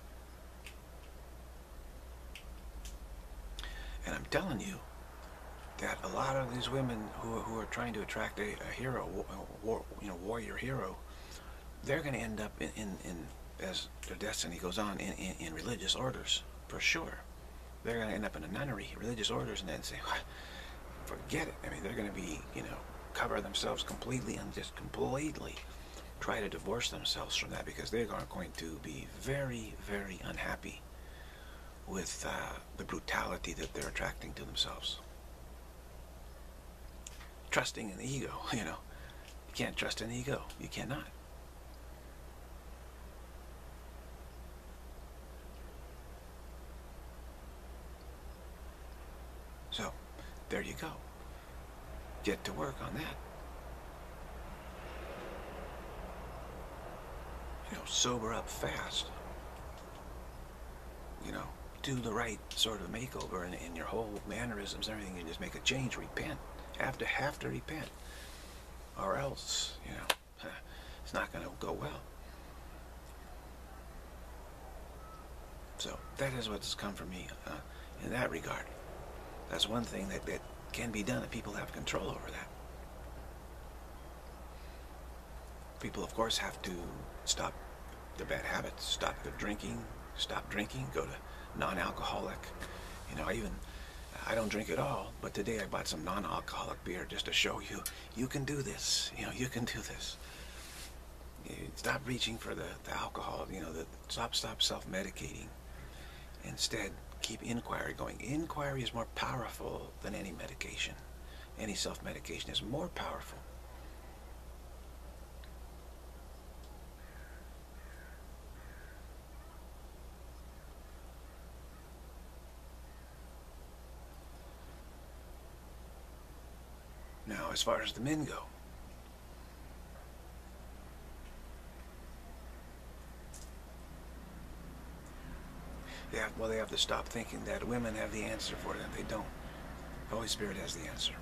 And I'm telling you, that a lot of these women who, who are trying to attract a, a hero, a war, you know, warrior hero, they're going to end up in, in, in, as their destiny goes on, in, in, in religious orders, for sure. They're going to end up in a nunnery, religious orders, and then say, forget it. I mean, they're going to be, you know, cover themselves completely and just completely try to divorce themselves from that, because they're going to be very, very unhappy with uh, the brutality that they're attracting to themselves. Trusting in the ego, you know. You can't trust in the ego. You cannot. So, there you go. Get to work on that. You know, sober up fast. You know, do the right sort of makeover in, in your whole mannerisms and everything, and just make a change. Repent. Have to have to repent, or else, you know, it's not going to go well. So that is what's come from me uh, in that regard. That's one thing that, that can be done, that people have control over that. People, of course, have to stop the bad habits, stop the drinking, stop drinking, go to non-alcoholic. You know, I even, I don't drink at all, but today I bought some non-alcoholic beer just to show you, you can do this. You know, you can do this. You stop reaching for the, the alcohol, you know, the, stop, stop self-medicating. Instead, keep inquiry going. Inquiry is more powerful than any medication. Any self-medication is more powerful. Now, as far as the men go, they have, well, they have to stop thinking that women have the answer for them. They don't. The Holy Spirit has the answer.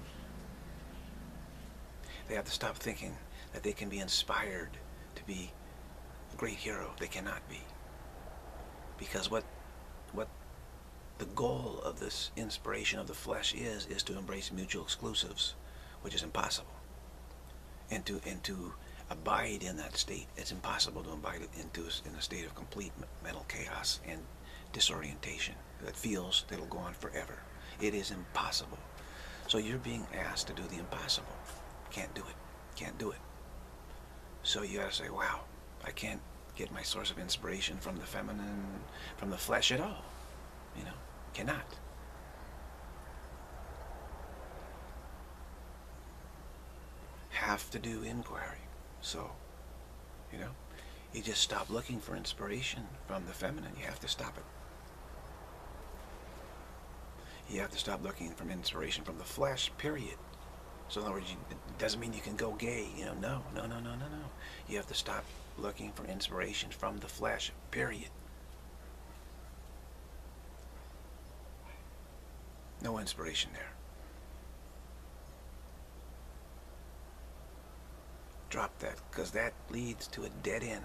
They have to stop thinking that they can be inspired to be a great hero. They cannot be. Because what, what the goal of this inspiration of the flesh is, is to embrace mutual exclusives, which is impossible. And to, and to abide in that state, it's impossible to abide into in a state of complete mental chaos and disorientation that feels that it'll go on forever. It is impossible. So you're being asked to do the impossible. Can't do it. Can't do it. So you gotta say, wow, I can't get my source of inspiration from the feminine, from the flesh at all. You know, cannot. Have to do inquiry. So, you know, you just stop looking for inspiration from the feminine. You have to stop it. You have to stop looking for inspiration from the flesh, period. So in other words, you, it doesn't mean you can go gay, you know, no, no, no, no, no, no. You have to stop looking for inspiration from the flesh, period. No inspiration there. Drop that, because that leads to a dead end.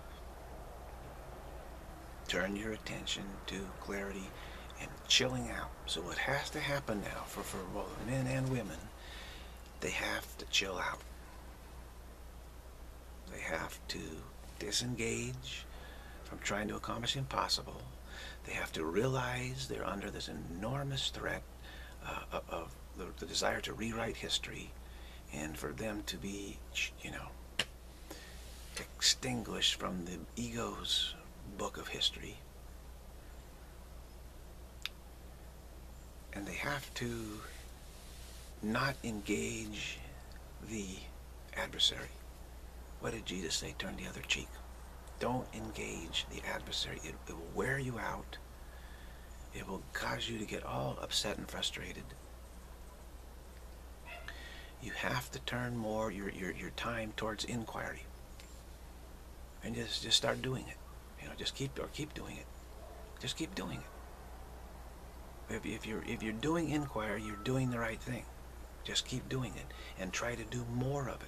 Turn your attention to clarity and chilling out. So what has to happen now for, for both men and women, they have to chill out. They have to disengage from trying to accomplish the impossible. They have to realize they're under this enormous threat uh, of the, the desire to rewrite history, and for them to be, you know, extinguished from the ego's book of history. And they have to not engage the adversary. What did Jesus say? Turn the other cheek. Don't engage the adversary. It, it will wear you out. It will cause you to get all upset and frustrated. You have to turn more your, your, your time towards inquiry. And just, just start doing it. You know, just keep, or keep doing it. Just keep doing it. If, if, you're, if you're doing inquiry, you're doing the right thing. Just keep doing it and try to do more of it.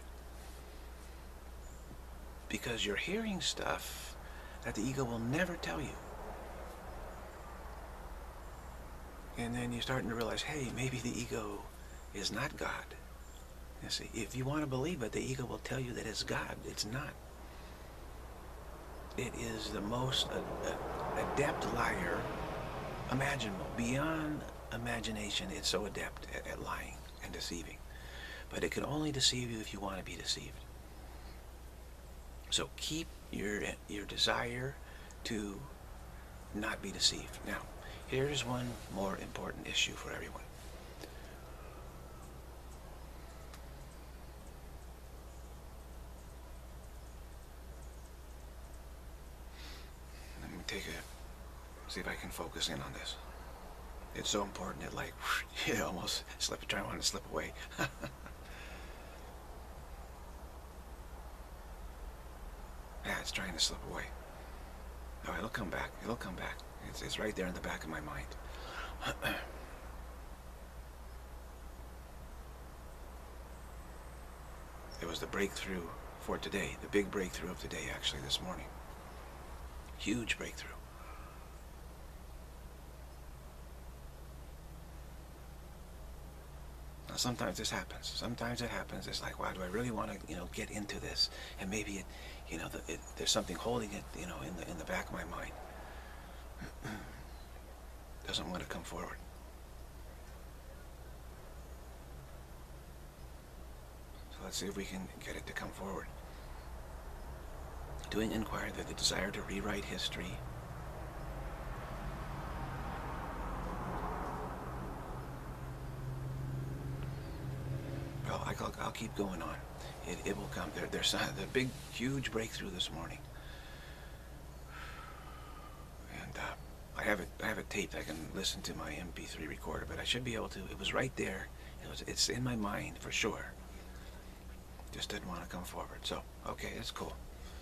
Because you're hearing stuff that the ego will never tell you. And then you're starting to realize, hey, maybe the ego is not God. You see, if you want to believe it, the ego will tell you that it's God. It's not. It is the most adept liar imaginable. Beyond imagination, it's so adept at, at lying and deceiving. But it can only deceive you if you want to be deceived. So keep your, your desire to not be deceived. Now, here's one more important issue for everyone. Let me take a, see if I can focus in on this. It's so important it like, it almost slipped, trying to slip away. Yeah, it's trying to slip away. Oh, it'll come back. It'll come back. It's, it's right there in the back of my mind. It was the breakthrough for today. The big breakthrough of today, actually, this morning. Huge breakthrough. Now, sometimes this happens. Sometimes it happens. It's like, why do I really want to, you know, get into this? And maybe it, you know, the, it, there's something holding it, you know, in the in the back of my mind. Doesn't want to come forward. So let's see if we can get it to come forward. Doing inquiry, that the desire to rewrite history. Well, I'll, I'll keep going on. It, it will come. There, there's a, the big, huge breakthrough this morning. And uh, I have it. I have it taped. I can listen to my M P three recorder, but I should be able to. It was right there. It was. It's in my mind for sure. Just didn't want to come forward. So, okay, it's cool.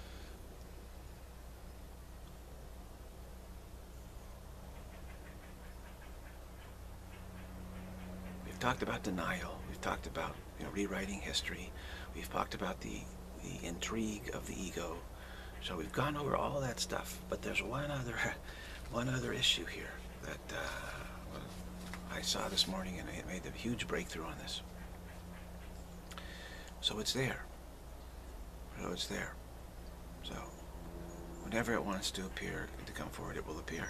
We've talked about denial. We've talked about, you know, rewriting history. We've talked about the, the intrigue of the ego. So we've gone over all that stuff. But there's one other, one other issue here that uh, I saw this morning, and it made a huge breakthrough on this. So it's there. So it's there. So whenever it wants to appear, to come forward, it will appear.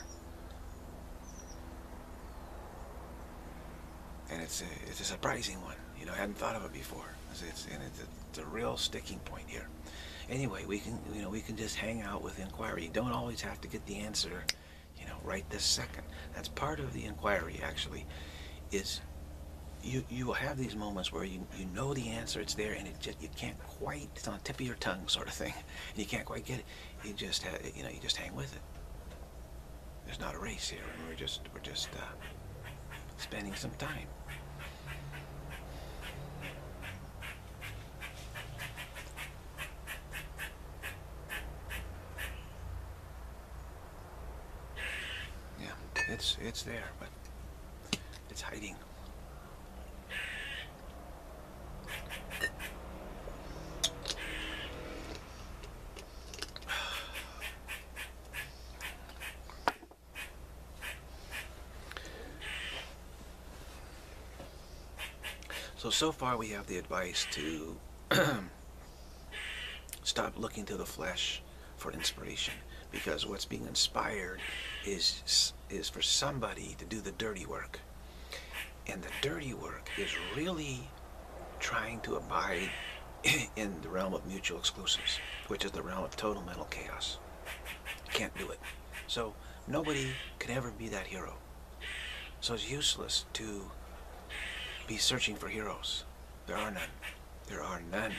And it's a, it's a surprising one. You know, I hadn't thought of it before. It's, it's, and it's a, it's a real sticking point here. Anyway, we can, you know, we can just hang out with inquiry. You don't always have to get the answer, you know, right this second. That's part of the inquiry, actually, is you you will have these moments where you you know the answer, it's there, and it just, you can't quite, it's on the tip of your tongue, sort of thing. And you can't quite get it. You just have, you know, you just hang with it. There's not a race here, and we're just we're just uh, spending some time. It's it's there, but it's hiding. So, so far we have the advice to stop looking to the flesh for inspiration, because what's being inspired is is for somebody to do the dirty work. And the dirty work is really trying to abide in the realm of mutual exclusives, which is the realm of total mental chaos. You can't do it. So nobody can ever be that hero. So it's useless to be searching for heroes. There are none. There are none.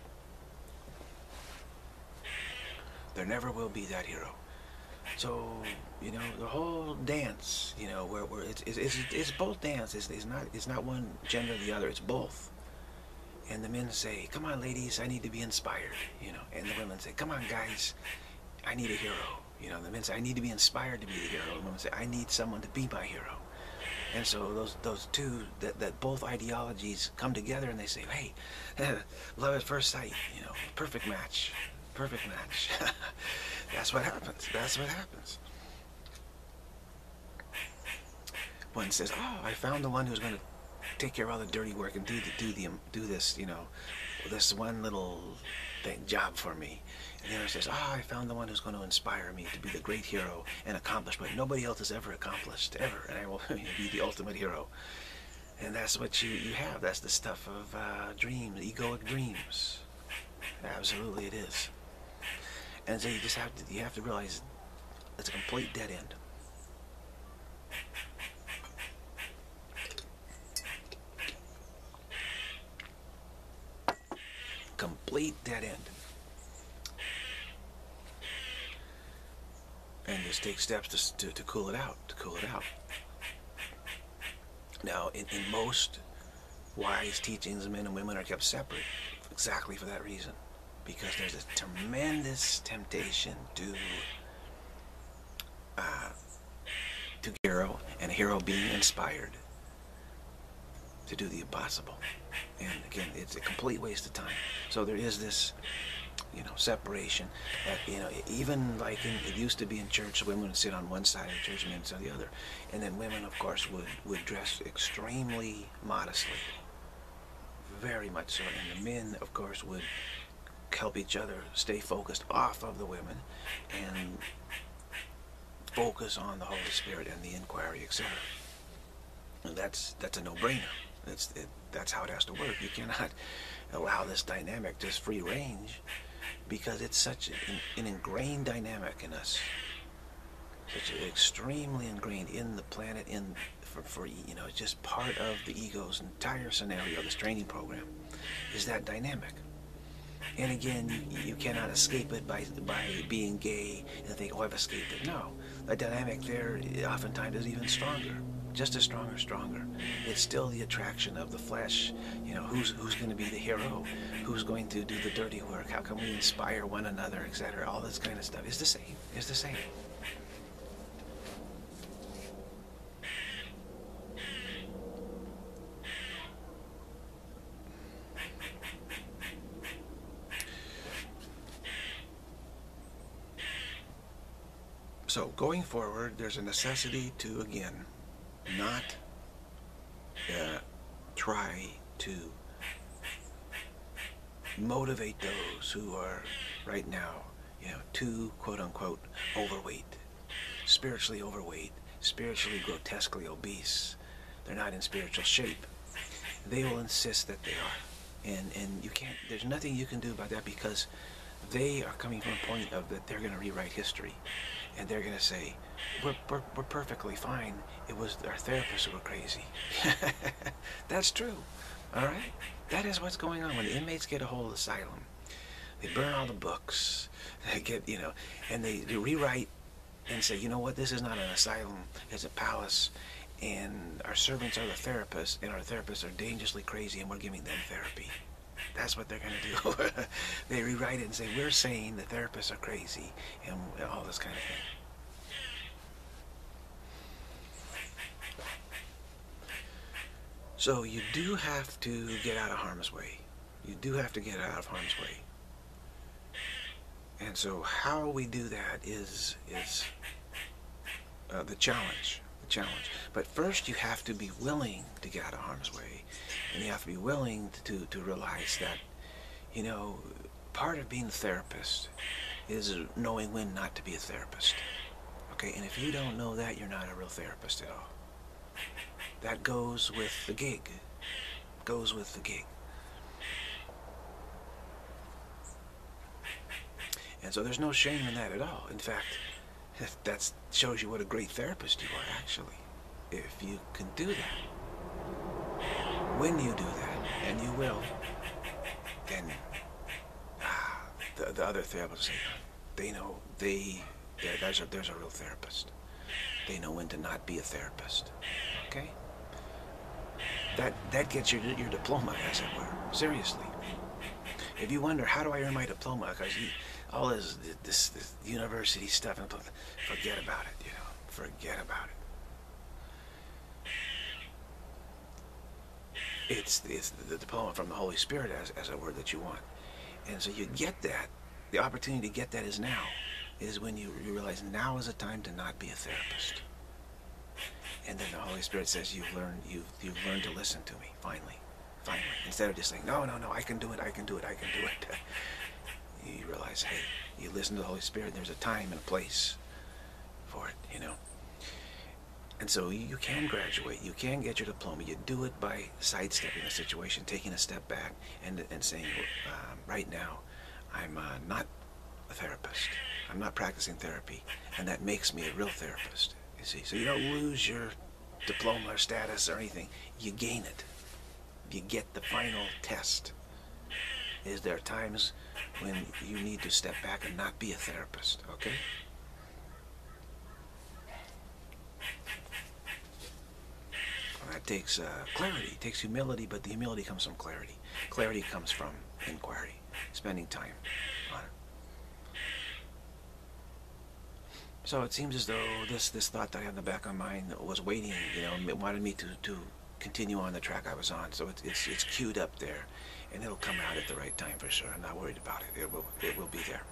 There never will be that hero. So, you know, the whole dance, you know, where, where it's, it's, it's both dance. It's, it's, not, it's not one gender or the other. It's both. And the men say, come on, ladies, I need to be inspired, you know. And the women say, come on, guys, I need a hero. You know, the men say, I need to be inspired to be the hero. And the women say, I need someone to be my hero. And so those those two, that, that both ideologies come together, and they say, hey, love at first sight, you know, perfect match. Perfect match. That's what happens. That's what happens. One says, oh, I found the one who's going to take care of all the dirty work and do the, do the do this, you know, this one little thing, job for me. And the other says, ah, oh, I found the one who's going to inspire me to be the great hero and accomplish what nobody else has ever accomplished, ever. And I will be the ultimate hero. And that's what you, you have. That's the stuff of uh, dreams, egoic dreams. Absolutely it is. And so you just have to, you have to realize it's a complete dead end. Complete dead end. And just take steps to, to, to cool it out, to cool it out. Now, in, in most wise teachings, men and women are kept separate exactly for that reason. Because there's a tremendous temptation to uh, to hero, and a hero being inspired to do the impossible. And again, it's a complete waste of time. So there is this, you know, separation. That, you know, even like in, it used to be in church, women would sit on one side of the church, men on the other, and then women, of course, would would dress extremely modestly, very much so, and the men, of course, would help each other stay focused off of the women and focus on the Holy Spirit and the inquiry, et cetera. And that's that's a no-brainer. That's it, that's how it has to work. You cannot allow this dynamic just free range, because it's such an, an ingrained dynamic in us, such an extremely ingrained in the planet, in for, for you know, it's just part of the ego's entire scenario. This training program is that dynamic. And again, you, you cannot escape it by by being gay and think, oh, I've escaped it. No, the dynamic there oftentimes is even stronger, just as strong or stronger. It's still the attraction of the flesh. You know, who's who's going to be the hero? Who's going to do the dirty work? How can we inspire one another, et cetera? All this kind of stuff is the same. It's the same. So going forward, there's a necessity to, again, not uh, try to motivate those who are right now, you know, too, quote unquote, overweight, spiritually overweight, spiritually grotesquely obese. They're not in spiritual shape. They will insist that they are. And, and you can't, there's nothing you can do about that, because they are coming from a point of that they're going to rewrite history. And they're going to say, we're, we're, we're perfectly fine. It was our therapists who were crazy. That's true. All right? That is what's going on. When the inmates get a hold of the asylum, they burn all the books. They get, you know, and they, they rewrite and say, you know what, this is not an asylum. It's a palace. And our servants are the therapists. And our therapists are dangerously crazy, and we're giving them therapy. That's what they're going to do. They rewrite it and say, we're saying the therapists are crazy, and all this kind of thing. So you do have to get out of harm's way. You do have to get out of harm's way. And so how we do that is, is uh, the challenge. The challenge. But first you have to be willing to get out of harm's way. And you have to be willing to, to, to realize that, you know, part of being a therapist is knowing when not to be a therapist. Okay, and if you don't know that, you're not a real therapist at all. That goes with the gig. Goes with the gig. And so there's no shame in that at all. In fact, that shows you what a great therapist you are, actually. If you can do that. When you do that, and you will, then ah, the, the other therapists say, they know, they, there's a, there's a real therapist. They know when to not be a therapist. Okay? That, that gets your, your diploma, as it were. Seriously. If you wonder, how do I earn my diploma? Because all this, this, this university stuff, and forget about it, you know. Forget about it. It's, it's the diploma from the Holy Spirit, as, as a word that you want. And so you get that. The opportunity to get that is now. Is when you, you realize now is the time to not be a therapist. And then the Holy Spirit says, you've learned, you've, you've learned to listen to me, finally. Finally. Instead of just saying, no, no, no, I can do it, I can do it, I can do it. You realize, hey, you listen to the Holy Spirit, there's a time and a place for it, you know. And so you can graduate, you can get your diploma. You do it by sidestepping the situation, taking a step back, and, and saying, um, right now, I'm uh, not a therapist. I'm not practicing therapy, and that makes me a real therapist, you see. So you don't lose your diploma or status or anything. You gain it. You get the final test. Is there times when you need to step back and not be a therapist, okay? That takes uh, clarity, it takes humility, but the humility comes from clarity. Clarity comes from inquiry, spending time on it. So it seems as though this, this thought that I had in the back of my mind was waiting, you know, it wanted me to, to continue on the track I was on. So it, it's, it's queued up there, and it'll come out at the right time for sure. I'm not worried about it. It will, it will be there.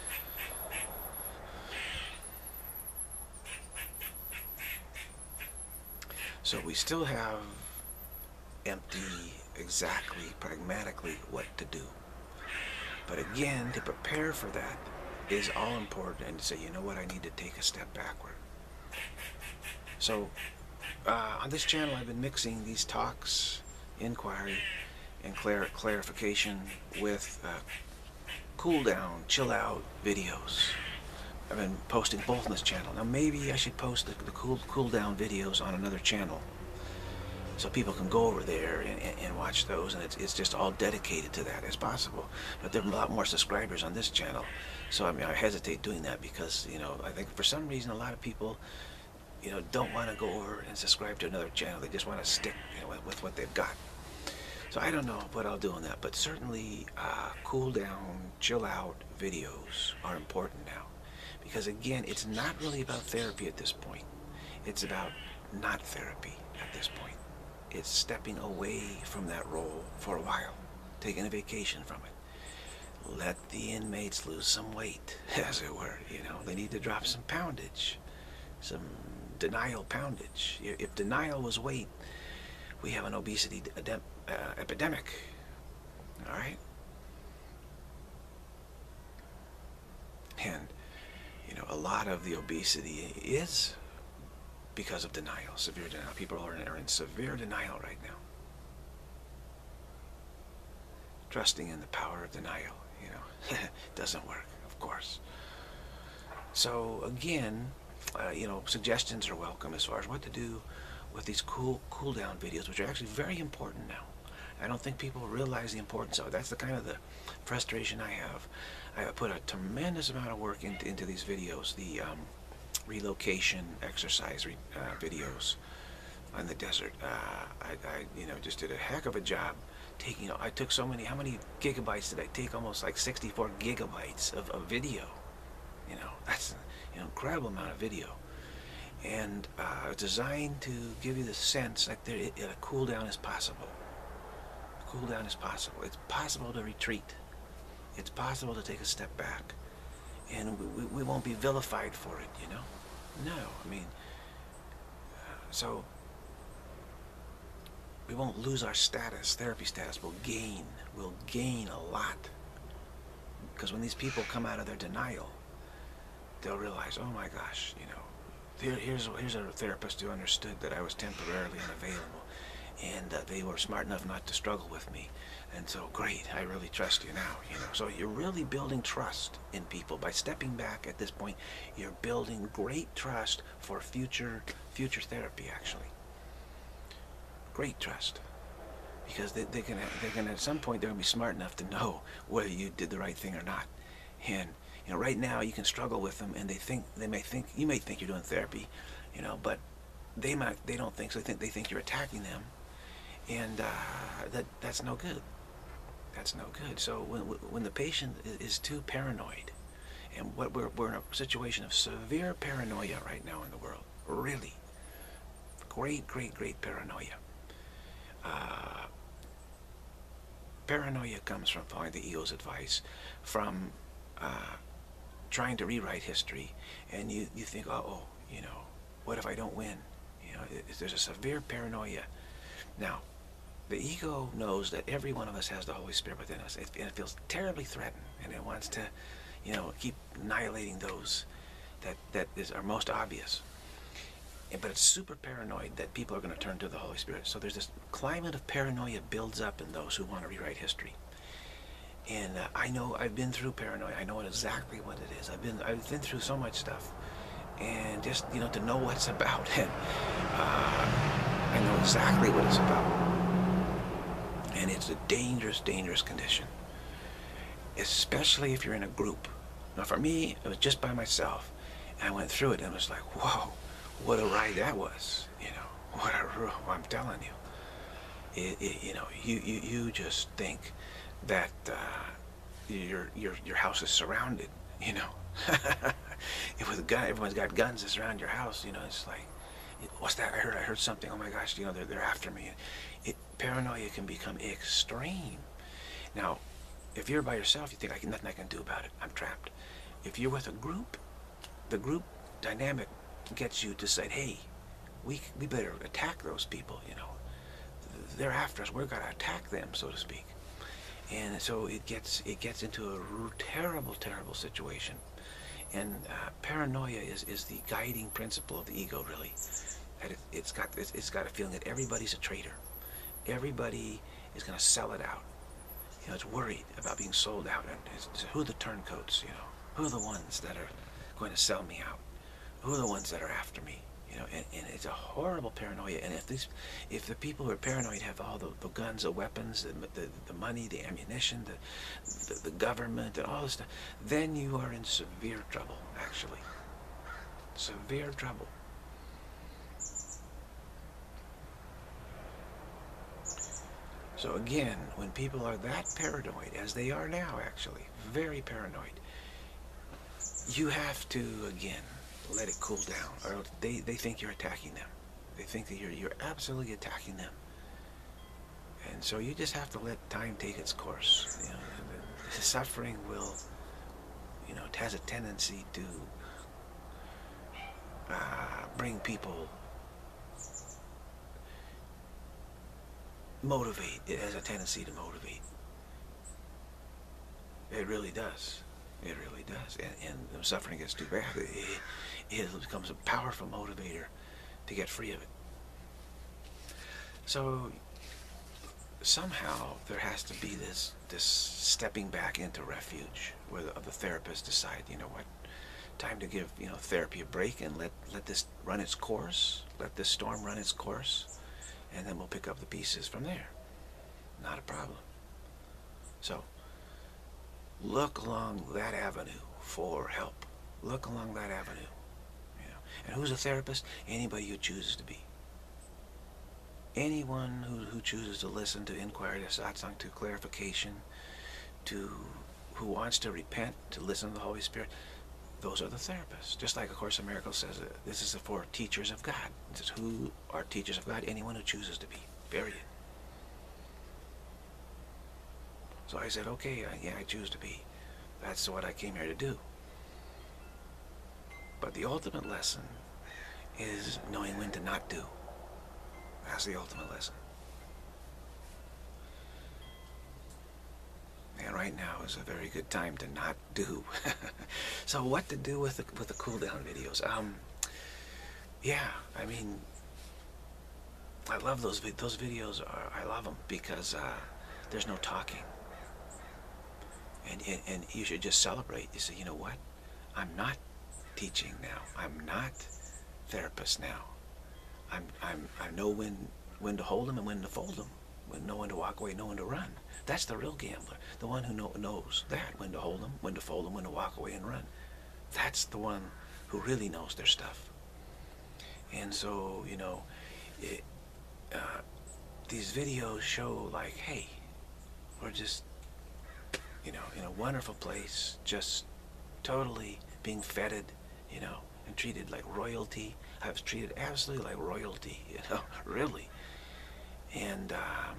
So we still have empty, exactly, pragmatically what to do. But again, to prepare for that is all important, and to say, you know what, I need to take a step backward. So uh, on this channel, I've been mixing these talks, inquiry, and clar clarification with uh, cool down, chill out videos. I've been posting both on this channel. Now maybe I should post the, the cool, cool down videos on another channel, so people can go over there and, and, and watch those, and it's, it's just all dedicated to that as possible. But there are a lot more subscribers on this channel, so I mean, I hesitate doing that because, you know, I think for some reason a lot of people, you know, don't want to go over and subscribe to another channel. They just want to stick, you know, with, with what they've got. So I don't know what I'll do on that, but certainly uh, cool down, chill out videos are important now. Because again, it's not really about therapy at this point. It's about not therapy at this point. It's stepping away from that role for a while, taking a vacation from it. Let the inmates lose some weight, as it were. You know, they need to drop some poundage, some denial poundage. If denial was weight, we have an obesity uh, epidemic. All right? And you know, a lot of the obesity is because of denial, severe denial. People are in, are in severe denial right now. Trusting in the power of denial, you know, doesn't work, of course. So again, uh, you know, suggestions are welcome as far as what to do with these cool, cool down videos, which are actually very important now. I don't think people realize the importance of it. That's the kind of the frustration I have. I put a tremendous amount of work into, into these videos, the um, relocation exercise re, uh, videos on the desert. Uh, I, I, you know, just did a heck of a job taking. You know, I took so many. How many gigabytes did I take? Almost like sixty-four gigabytes of, of video. You know, that's an incredible amount of video, and uh, designed to give you the sense that there, it, a cool down is possible. Cool down is possible. It's possible to retreat. It's possible to take a step back, and we, we won't be vilified for it, you know? No, I mean, uh, so we won't lose our status, therapy status. We'll gain, we'll gain a lot. Because when these people come out of their denial, they'll realize, oh my gosh, you know, here, here's, here's a therapist who understood that I was temporarily unavailable, and uh, they were smart enough not to struggle with me. And so, great, I really trust you now, you know. So you're really building trust in people. By stepping back at this point, you're building great trust for future future therapy, actually. Great trust. Because they, they're gonna, they're gonna, at some point, they're gonna be smart enough to know whether you did the right thing or not. And, you know, right now, you can struggle with them, and they think, they may think, you may think you're doing therapy, you know, but they might, they don't think so. They think, they think you're attacking them. And uh, that that's no good. That's no good. So when, when the patient is too paranoid, and what we're, we're in a situation of severe paranoia right now in the world, really, great, great, great paranoia. Uh, paranoia comes from following the ego's advice, from uh, trying to rewrite history, and you, you think, uh oh, you know, what if I don't win? You know, it, there's a severe paranoia. Now, the ego knows that every one of us has the Holy Spirit within us, it, and it feels terribly threatened, and it wants to, you know, keep annihilating those that that is are most obvious. But it's super paranoid that people are going to turn to the Holy Spirit. So there's this climate of paranoia builds up in those who want to rewrite history. And uh, I know I've been through paranoia. I know exactly what it is. I've been I've been through so much stuff, and just you know to know what it's about. And uh, I know exactly what it's about. And it's a dangerous, dangerous condition, especially if you're in a group. Now, for me, it was just by myself, and I went through it, and it was like, whoa, what a ride that was. You know, what a I'm telling you, it, it, you know, you, you you just think that uh, your your your house is surrounded. You know, with a gun, everyone's got guns that surround your house. You know, it's like, what's that? I heard I heard something. Oh my gosh, you know, they're they're after me. It, paranoia can become extreme. Now, if you're by yourself, you think I can nothing I can do about it. I'm trapped. If you're with a group, the group dynamic gets you to say, hey, we we better attack those people. You know, they're after us. We're gonna attack them, so to speak. And so it gets it gets into a terrible, terrible situation. And uh, paranoia is is the guiding principle of the ego, really. That it, it's got it's, it's got a feeling that everybody's a traitor. Everybody is going to sell it out. You know, it's worried about being sold out. And it's, it's, who are the turncoats? You know, who are the ones that are going to sell me out? Who are the ones that are after me? You know, and, and it's a horrible paranoia. And if these, if the people who are paranoid have all the, the guns, the weapons, the, the the money, the ammunition, the, the the government, and all this stuff, then you are in severe trouble. Actually, severe trouble. So again, when people are that paranoid, as they are now actually, very paranoid, you have to, again, let it cool down, or they, they think you're attacking them. They think that you're, you're absolutely attacking them. And so you just have to let time take its course. You know, the, the suffering will, you know, it has a tendency to uh, bring people motivate. It has a tendency to motivate. It really does. It really does. And, and the suffering gets too bad. It, it becomes a powerful motivator to get free of it. So somehow there has to be this this stepping back into refuge, where the, the therapists decide, you know what, time to give you know therapy a break and let let this run its course, let this storm run its course, and then we'll pick up the pieces from there. Not a problem. So look along that avenue for help. Look along that avenue. You know. And who's a therapist? Anybody who chooses to be. Anyone who, who chooses to listen, to inquire, to satsang, to clarification, to who wants to repent, to listen to the Holy Spirit, those are the therapists. Just like A Course in Miracles says, uh, this is for teachers of God. This is who are teachers of God? Anyone who chooses to be. Period. So I said, okay, uh, yeah, I choose to be. That's what I came here to do. But the ultimate lesson is knowing when to not do. That's the ultimate lesson. And right now is a very good time to not do. So what to do with the, with the cool down videos? Um, yeah, I mean, I love those vid those videos. Are, I love them because uh, there's no talking, and, and and you should just celebrate. You say, you know what? I'm not teaching now. I'm not therapist now. I'm I'm I know when when to hold them and when to fold them. When know when to walk away, know when to run. That's the real gambler. The one who know, knows that, when to hold them, when to fold them, when to walk away and run. That's the one who really knows their stuff. And so, you know, it, uh, these videos show like, hey, we're just, you know, in a wonderful place, just totally being feted, you know, and treated like royalty. I was treated absolutely like royalty, you know, really. And um,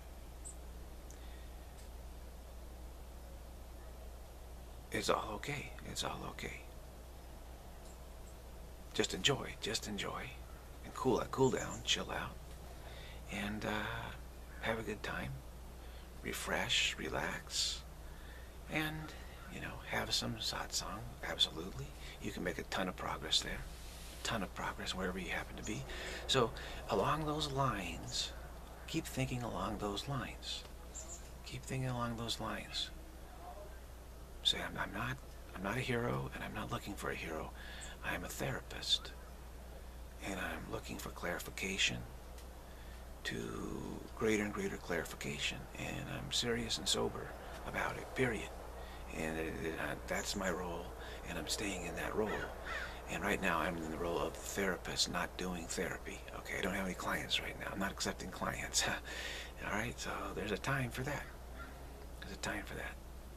it's all okay. It's all okay. Just enjoy. Just enjoy. and cool, cool down, chill out, and uh, have a good time, refresh, relax, and, you know, have some satsang. Absolutely. You can make a ton of progress there. A ton of progress wherever you happen to be. So along those lines, keep thinking along those lines. Keep thinking along those lines. Say, I'm, I'm not I'm not a hero, and I'm not looking for a hero. I'm a therapist, and I'm looking for clarification, to greater and greater clarification, and I'm serious and sober about it, period. And it, it, uh, that's my role, and I'm staying in that role. And right now I'm in the role of therapist, not doing therapy. Okay, I don't have any clients right now. I'm not accepting clients. All right, so there's a time for that. There's a time for that.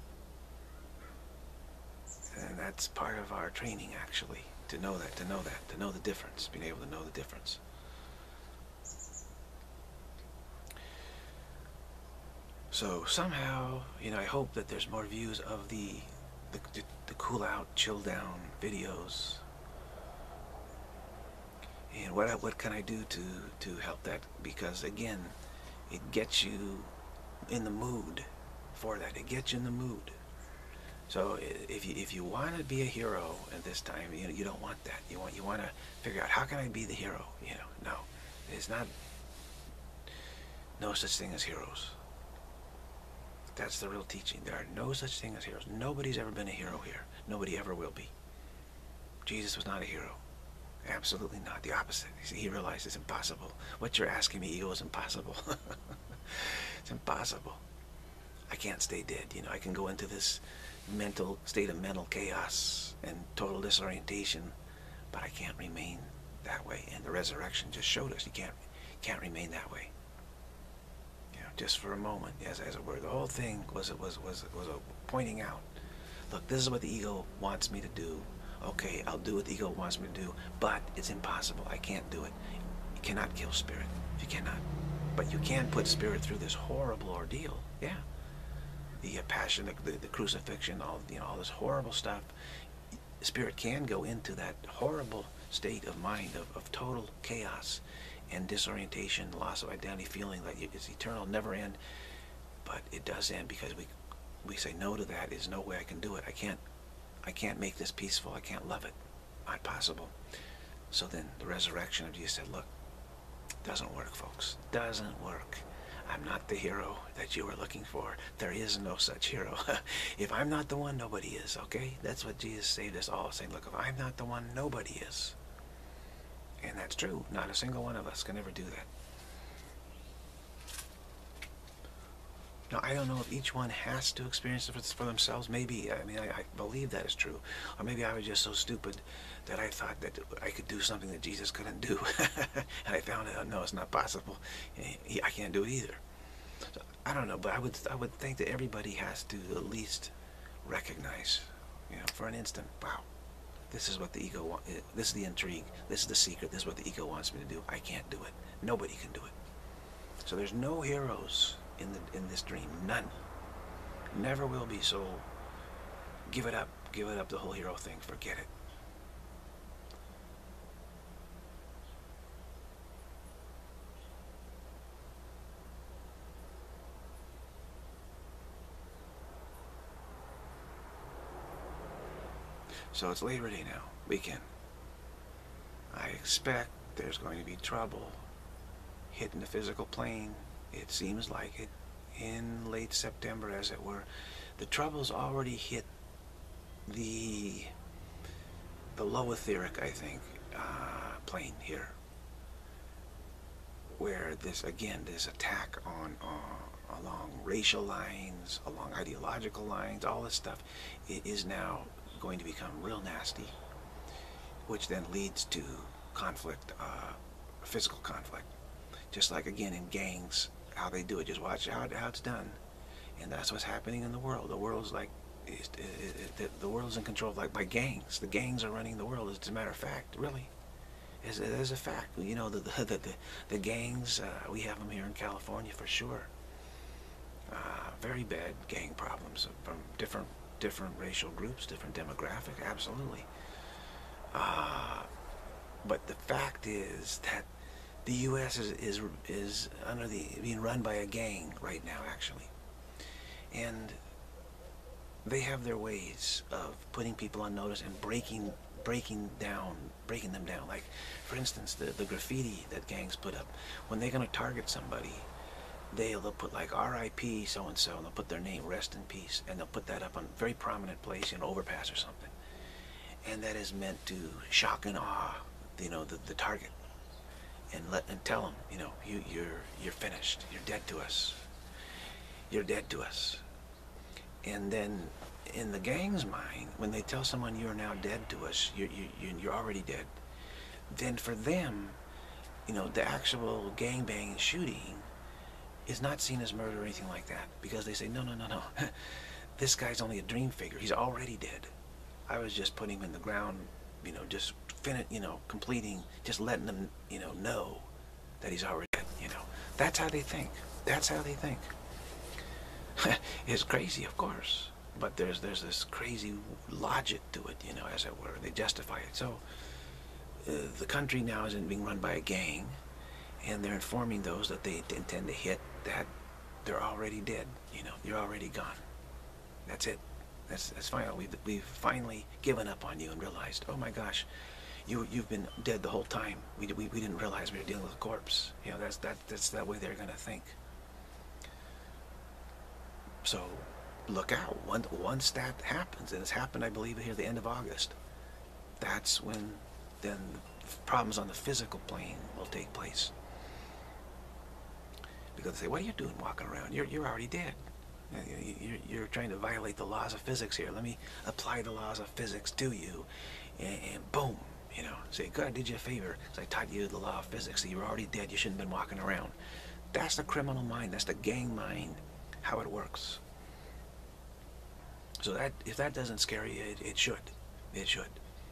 And that's part of our training, actually, to know that, to know that, to know the difference, being able to know the difference. So somehow, you know, I hope that there's more views of the the, the, the cool out, chill down videos. And what what can I do to to help that? Because again, it gets you in the mood for that. It gets you in the mood. So if you if you want to be a hero at this time, you know, you don't want that. You want you want to figure out, how can I be the hero? You know, no, it's not. No such thing as heroes. That's the real teaching. There are no such thing as heroes. Nobody's ever been a hero here. Nobody ever will be. Jesus was not a hero. Absolutely not. The opposite. He realized it's impossible. What you're asking me, ego, is impossible. It's impossible. I can't stay dead. You know, I can go into this mental state of mental chaos and total disorientation, but I can't remain that way. And the resurrection just showed us you can't can't remain that way. You know, just for a moment, as as it were. The whole thing was was was was a pointing out. Look, this is what the ego wants me to do. Okay, I'll do what the ego wants me to do, but it's impossible. I can't do it. You cannot kill spirit. You cannot. But you can put spirit through this horrible ordeal. Yeah. The uh, passion, the, the, the crucifixion, all you know, all this horrible stuff. Spirit can go into that horrible state of mind of, of total chaos and disorientation, loss of identity, feeling like it's eternal, never end. But it does end because we we say no to that. There's no way I can do it. I can't. I can't make this peaceful. I can't love it. Not possible. So then the resurrection of Jesus said, look, doesn't work, folks. Doesn't work. I'm not the hero that you were looking for. There is no such hero. If I'm not the one, nobody is, okay? That's what Jesus saved us all, saying, look, if I'm not the one, nobody is. And that's true. Not a single one of us can ever do that. Now, I don't know if each one has to experience it for themselves. Maybe, I mean, I, I believe that is true. Or maybe I was just so stupid that I thought that I could do something that Jesus couldn't do. And I found out, no, it's not possible. I can't do it either. So, I don't know, but I would, I would think that everybody has to at least recognize, you know, for an instant, wow, this is what the ego wants. This is the intrigue. This is the secret. This is what the ego wants me to do. I can't do it. Nobody can do it. So there's no heroes in the in this dream. None. Never will be. So give it up. Give it up, the whole hero thing. Forget it. So it's Labor Day now, weekend. I expect there's going to be trouble hitting the physical plane. It seems like it in late September, as it were. The trouble's already hit the the low etheric, I think, uh, plane here, where this again this attack on uh, along racial lines, along ideological lines, all this stuff, it is now going to become real nasty, which then leads to conflict, uh, physical conflict. Just like, again, in gangs, how they do it. Just watch how, how it's done. And that's what's happening in the world. The world's like, it, it, it, the world's in control, like, by gangs. The gangs are running the world, as a matter of fact, really. As, as a fact. You know, the, the, the, the gangs, uh, we have them here in California for sure. Uh, very bad gang problems from different, different racial groups, different demographic, absolutely. Uh, But the fact is that the U S is is is under the being run by a gang right now, actually, and they have their ways of putting people on notice and breaking breaking down breaking them down. Like, for instance, the the graffiti that gangs put up when they're going to target somebody. They'll, they'll put like R I P so and so, and they'll put their name, rest in peace, and they'll put that up on a very prominent place, you know, overpass or something. And that is meant to shock and awe, you know, the, the target, and let and tell them, you know, you you're you're finished, you're dead to us, you're dead to us. And then in the gang's mind, when they tell someone you're now dead to us, you're you you're already dead. Then for them, you know, the actual gangbang shooting is not seen as murder or anything like that, because they say, no, no, no, no, this guy's only a dream figure. He's already dead. I was just putting him in the ground, you know, just fin you know, completing, just letting them, you know, know that he's already dead. You know, that's how they think. That's how they think. It's crazy, of course, but there's there's this crazy logic to it, you know, as it were. They justify it. So uh, the country now isn't being run by a gang, and they're informing those that they intend to hit that they're already dead. You know, you're already gone. That's it. That's that's final. We've we've finally given up on you and realized, oh my gosh, you you've been dead the whole time. We we we didn't realize we were dealing with a corpse. You know, that's that that's that way they're gonna think. So look out. One, once that happens, and it's happened, I believe, here at the end of August, that's when then problems on the physical plane will take place. Because they say, what are you doing walking around? You're, you're already dead. You're, you're trying to violate the laws of physics here. Let me apply the laws of physics to you, and, and boom, you know, say, God, I did you a favor, because I taught you the law of physics, so you're already dead, you shouldn't have been walking around. That's the criminal mind, that's the gang mind, how it works. So that, if that doesn't scare you, it, it should. It should.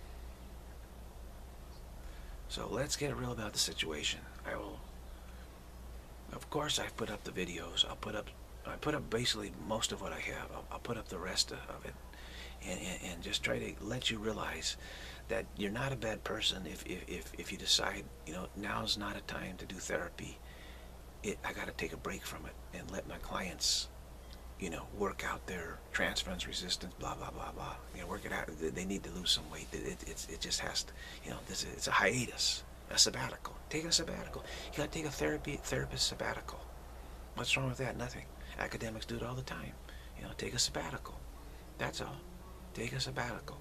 So let's get real about the situation. I will, of course, I've put up the videos. I'll put up, I put up basically most of what I have. I'll, I'll put up the rest of it, and, and, and just try to let you realize that you're not a bad person if, if, if, if you decide, you know, now's not a time to do therapy. It, I got to take a break from it and let my clients, you know, work out their transference resistance, blah, blah, blah, blah. You know, work it out. They need to lose some weight. It, it, it's, it just has to, you know, this, it's a hiatus, a sabbatical. Take a sabbatical. You got to take a therapy therapist sabbatical. What's wrong with that? Nothing. Academics do it all the time. You know, take a sabbatical. That's all. Take a sabbatical.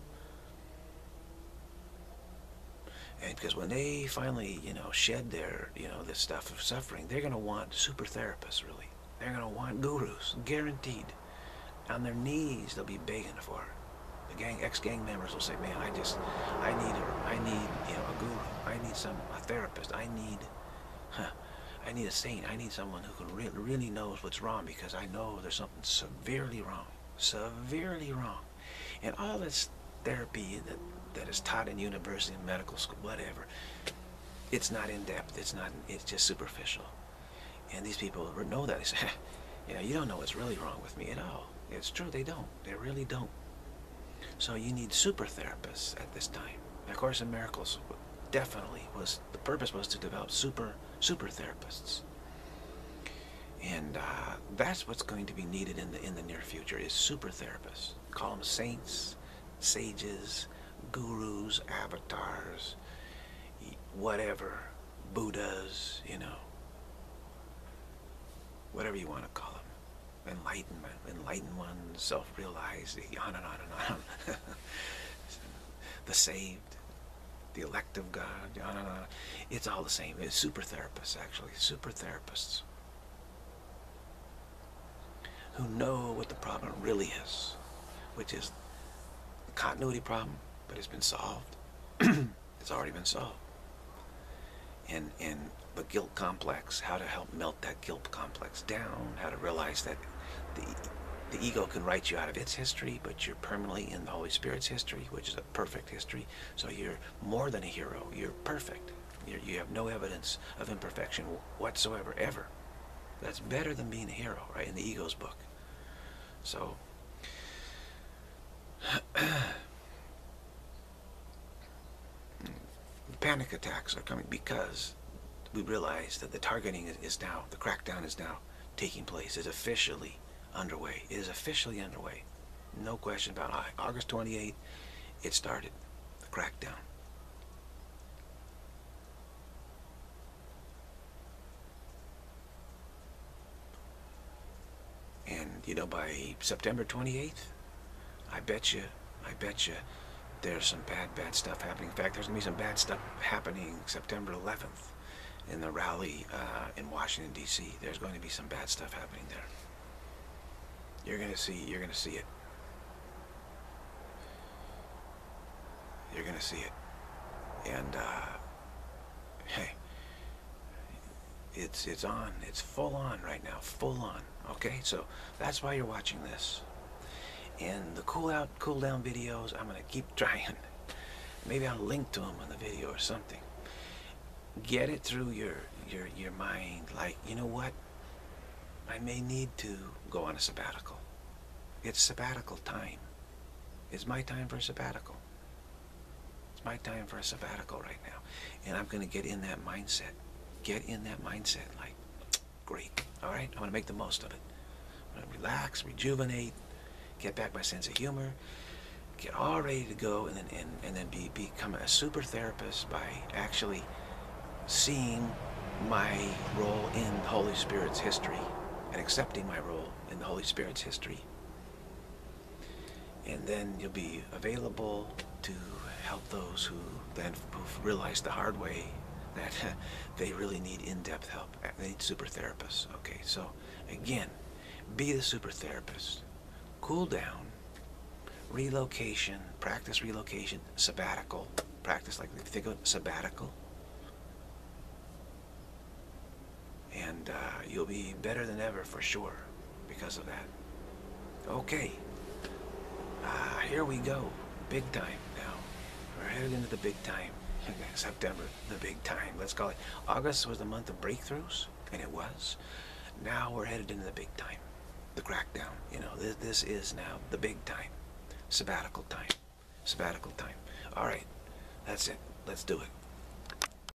And because when they finally, you know, shed their, you know, this stuff of suffering, they're going to want super therapists, really. They're going to want gurus, guaranteed. On their knees, they'll be begging for it. The gang, ex-gang members will say, man, I just, I need, a, I need, you know, a guru. I need some, a therapist. I need, huh, I need a saint. I need someone who can really, really knows what's wrong, because I know there's something severely wrong, severely wrong. And all this therapy that, that is taught in university and medical school, whatever, it's not in depth. It's not, it's just superficial. And these people know that. They say, you know, you don't know what's really wrong with me at all. It's true, they don't. They really don't. So you need super therapists at this time. And of course, in Miracles, definitely was, the purpose was to develop super, super therapists. And uh, that's what's going to be needed in the, in the near future, is super therapists. Call them saints, sages, gurus, avatars, whatever, Buddhas, you know, whatever you want to call them, enlightenment, enlightened ones, self-realized, on and on and on. The saved, the elect of God, on and on. It's all the same. It's super therapists, actually, super therapists who know what the problem really is, which is the continuity problem, but it's been solved. It's already been solved. And, and the guilt complex, how to help melt that guilt complex down, how to realize that the, the ego can write you out of its history, but you're permanently in the Holy Spirit's history, which is a perfect history. So you're more than a hero. You're perfect. You're, you have no evidence of imperfection whatsoever, ever. That's better than being a hero, right, in the ego's book. So, panic attacks are coming because we realize that the targeting is, is now, the crackdown is now taking place, is officially underway. It is officially underway. No question about it. August twenty-eighth, it started, the crackdown. And, you know, by September twenty-eighth, I bet you, I bet you there's some bad, bad stuff happening. In fact, there's going to be some bad stuff happening September eleventh in the rally uh, in Washington, D C There's going to be some bad stuff happening there. You're going to see, you're going to see it. You're going to see it. And, uh, hey, it's, it's on. It's full on right now. Full on. Okay? So that's why you're watching this. And the cool out, cool down videos, I'm going to keep trying. Maybe I'll link to them on the video or something. Get it through your, your, your mind. Like, you know what? I may need to go on a sabbatical. It's sabbatical time. It's my time for a sabbatical. It's my time for a sabbatical right now. And I'm going to get in that mindset. Get in that mindset. Like, great. All right? I'm going to make the most of it. I'm going to relax, rejuvenate, get back my sense of humor, get all ready to go, and then, and, and then be, become a super therapist by actually seeing my role in the Holy Spirit's history and accepting my role in the Holy Spirit's history. And then you'll be available to help those who then who've realized the hard way that they really need in-depth help. They need super therapists. Okay, so again, be the super therapist. Cool down, relocation, practice relocation, sabbatical, practice like, if you think of it, sabbatical. And uh, you'll be better than ever for sure because of that. Okay, uh, here we go, big time now. We're headed into the big time. September, the big time, let's call it. August was the month of breakthroughs, and it was. Now we're headed into the big time, the crackdown. You know, this, this is now the big time, sabbatical time, sabbatical time. All right, that's it. Let's do it.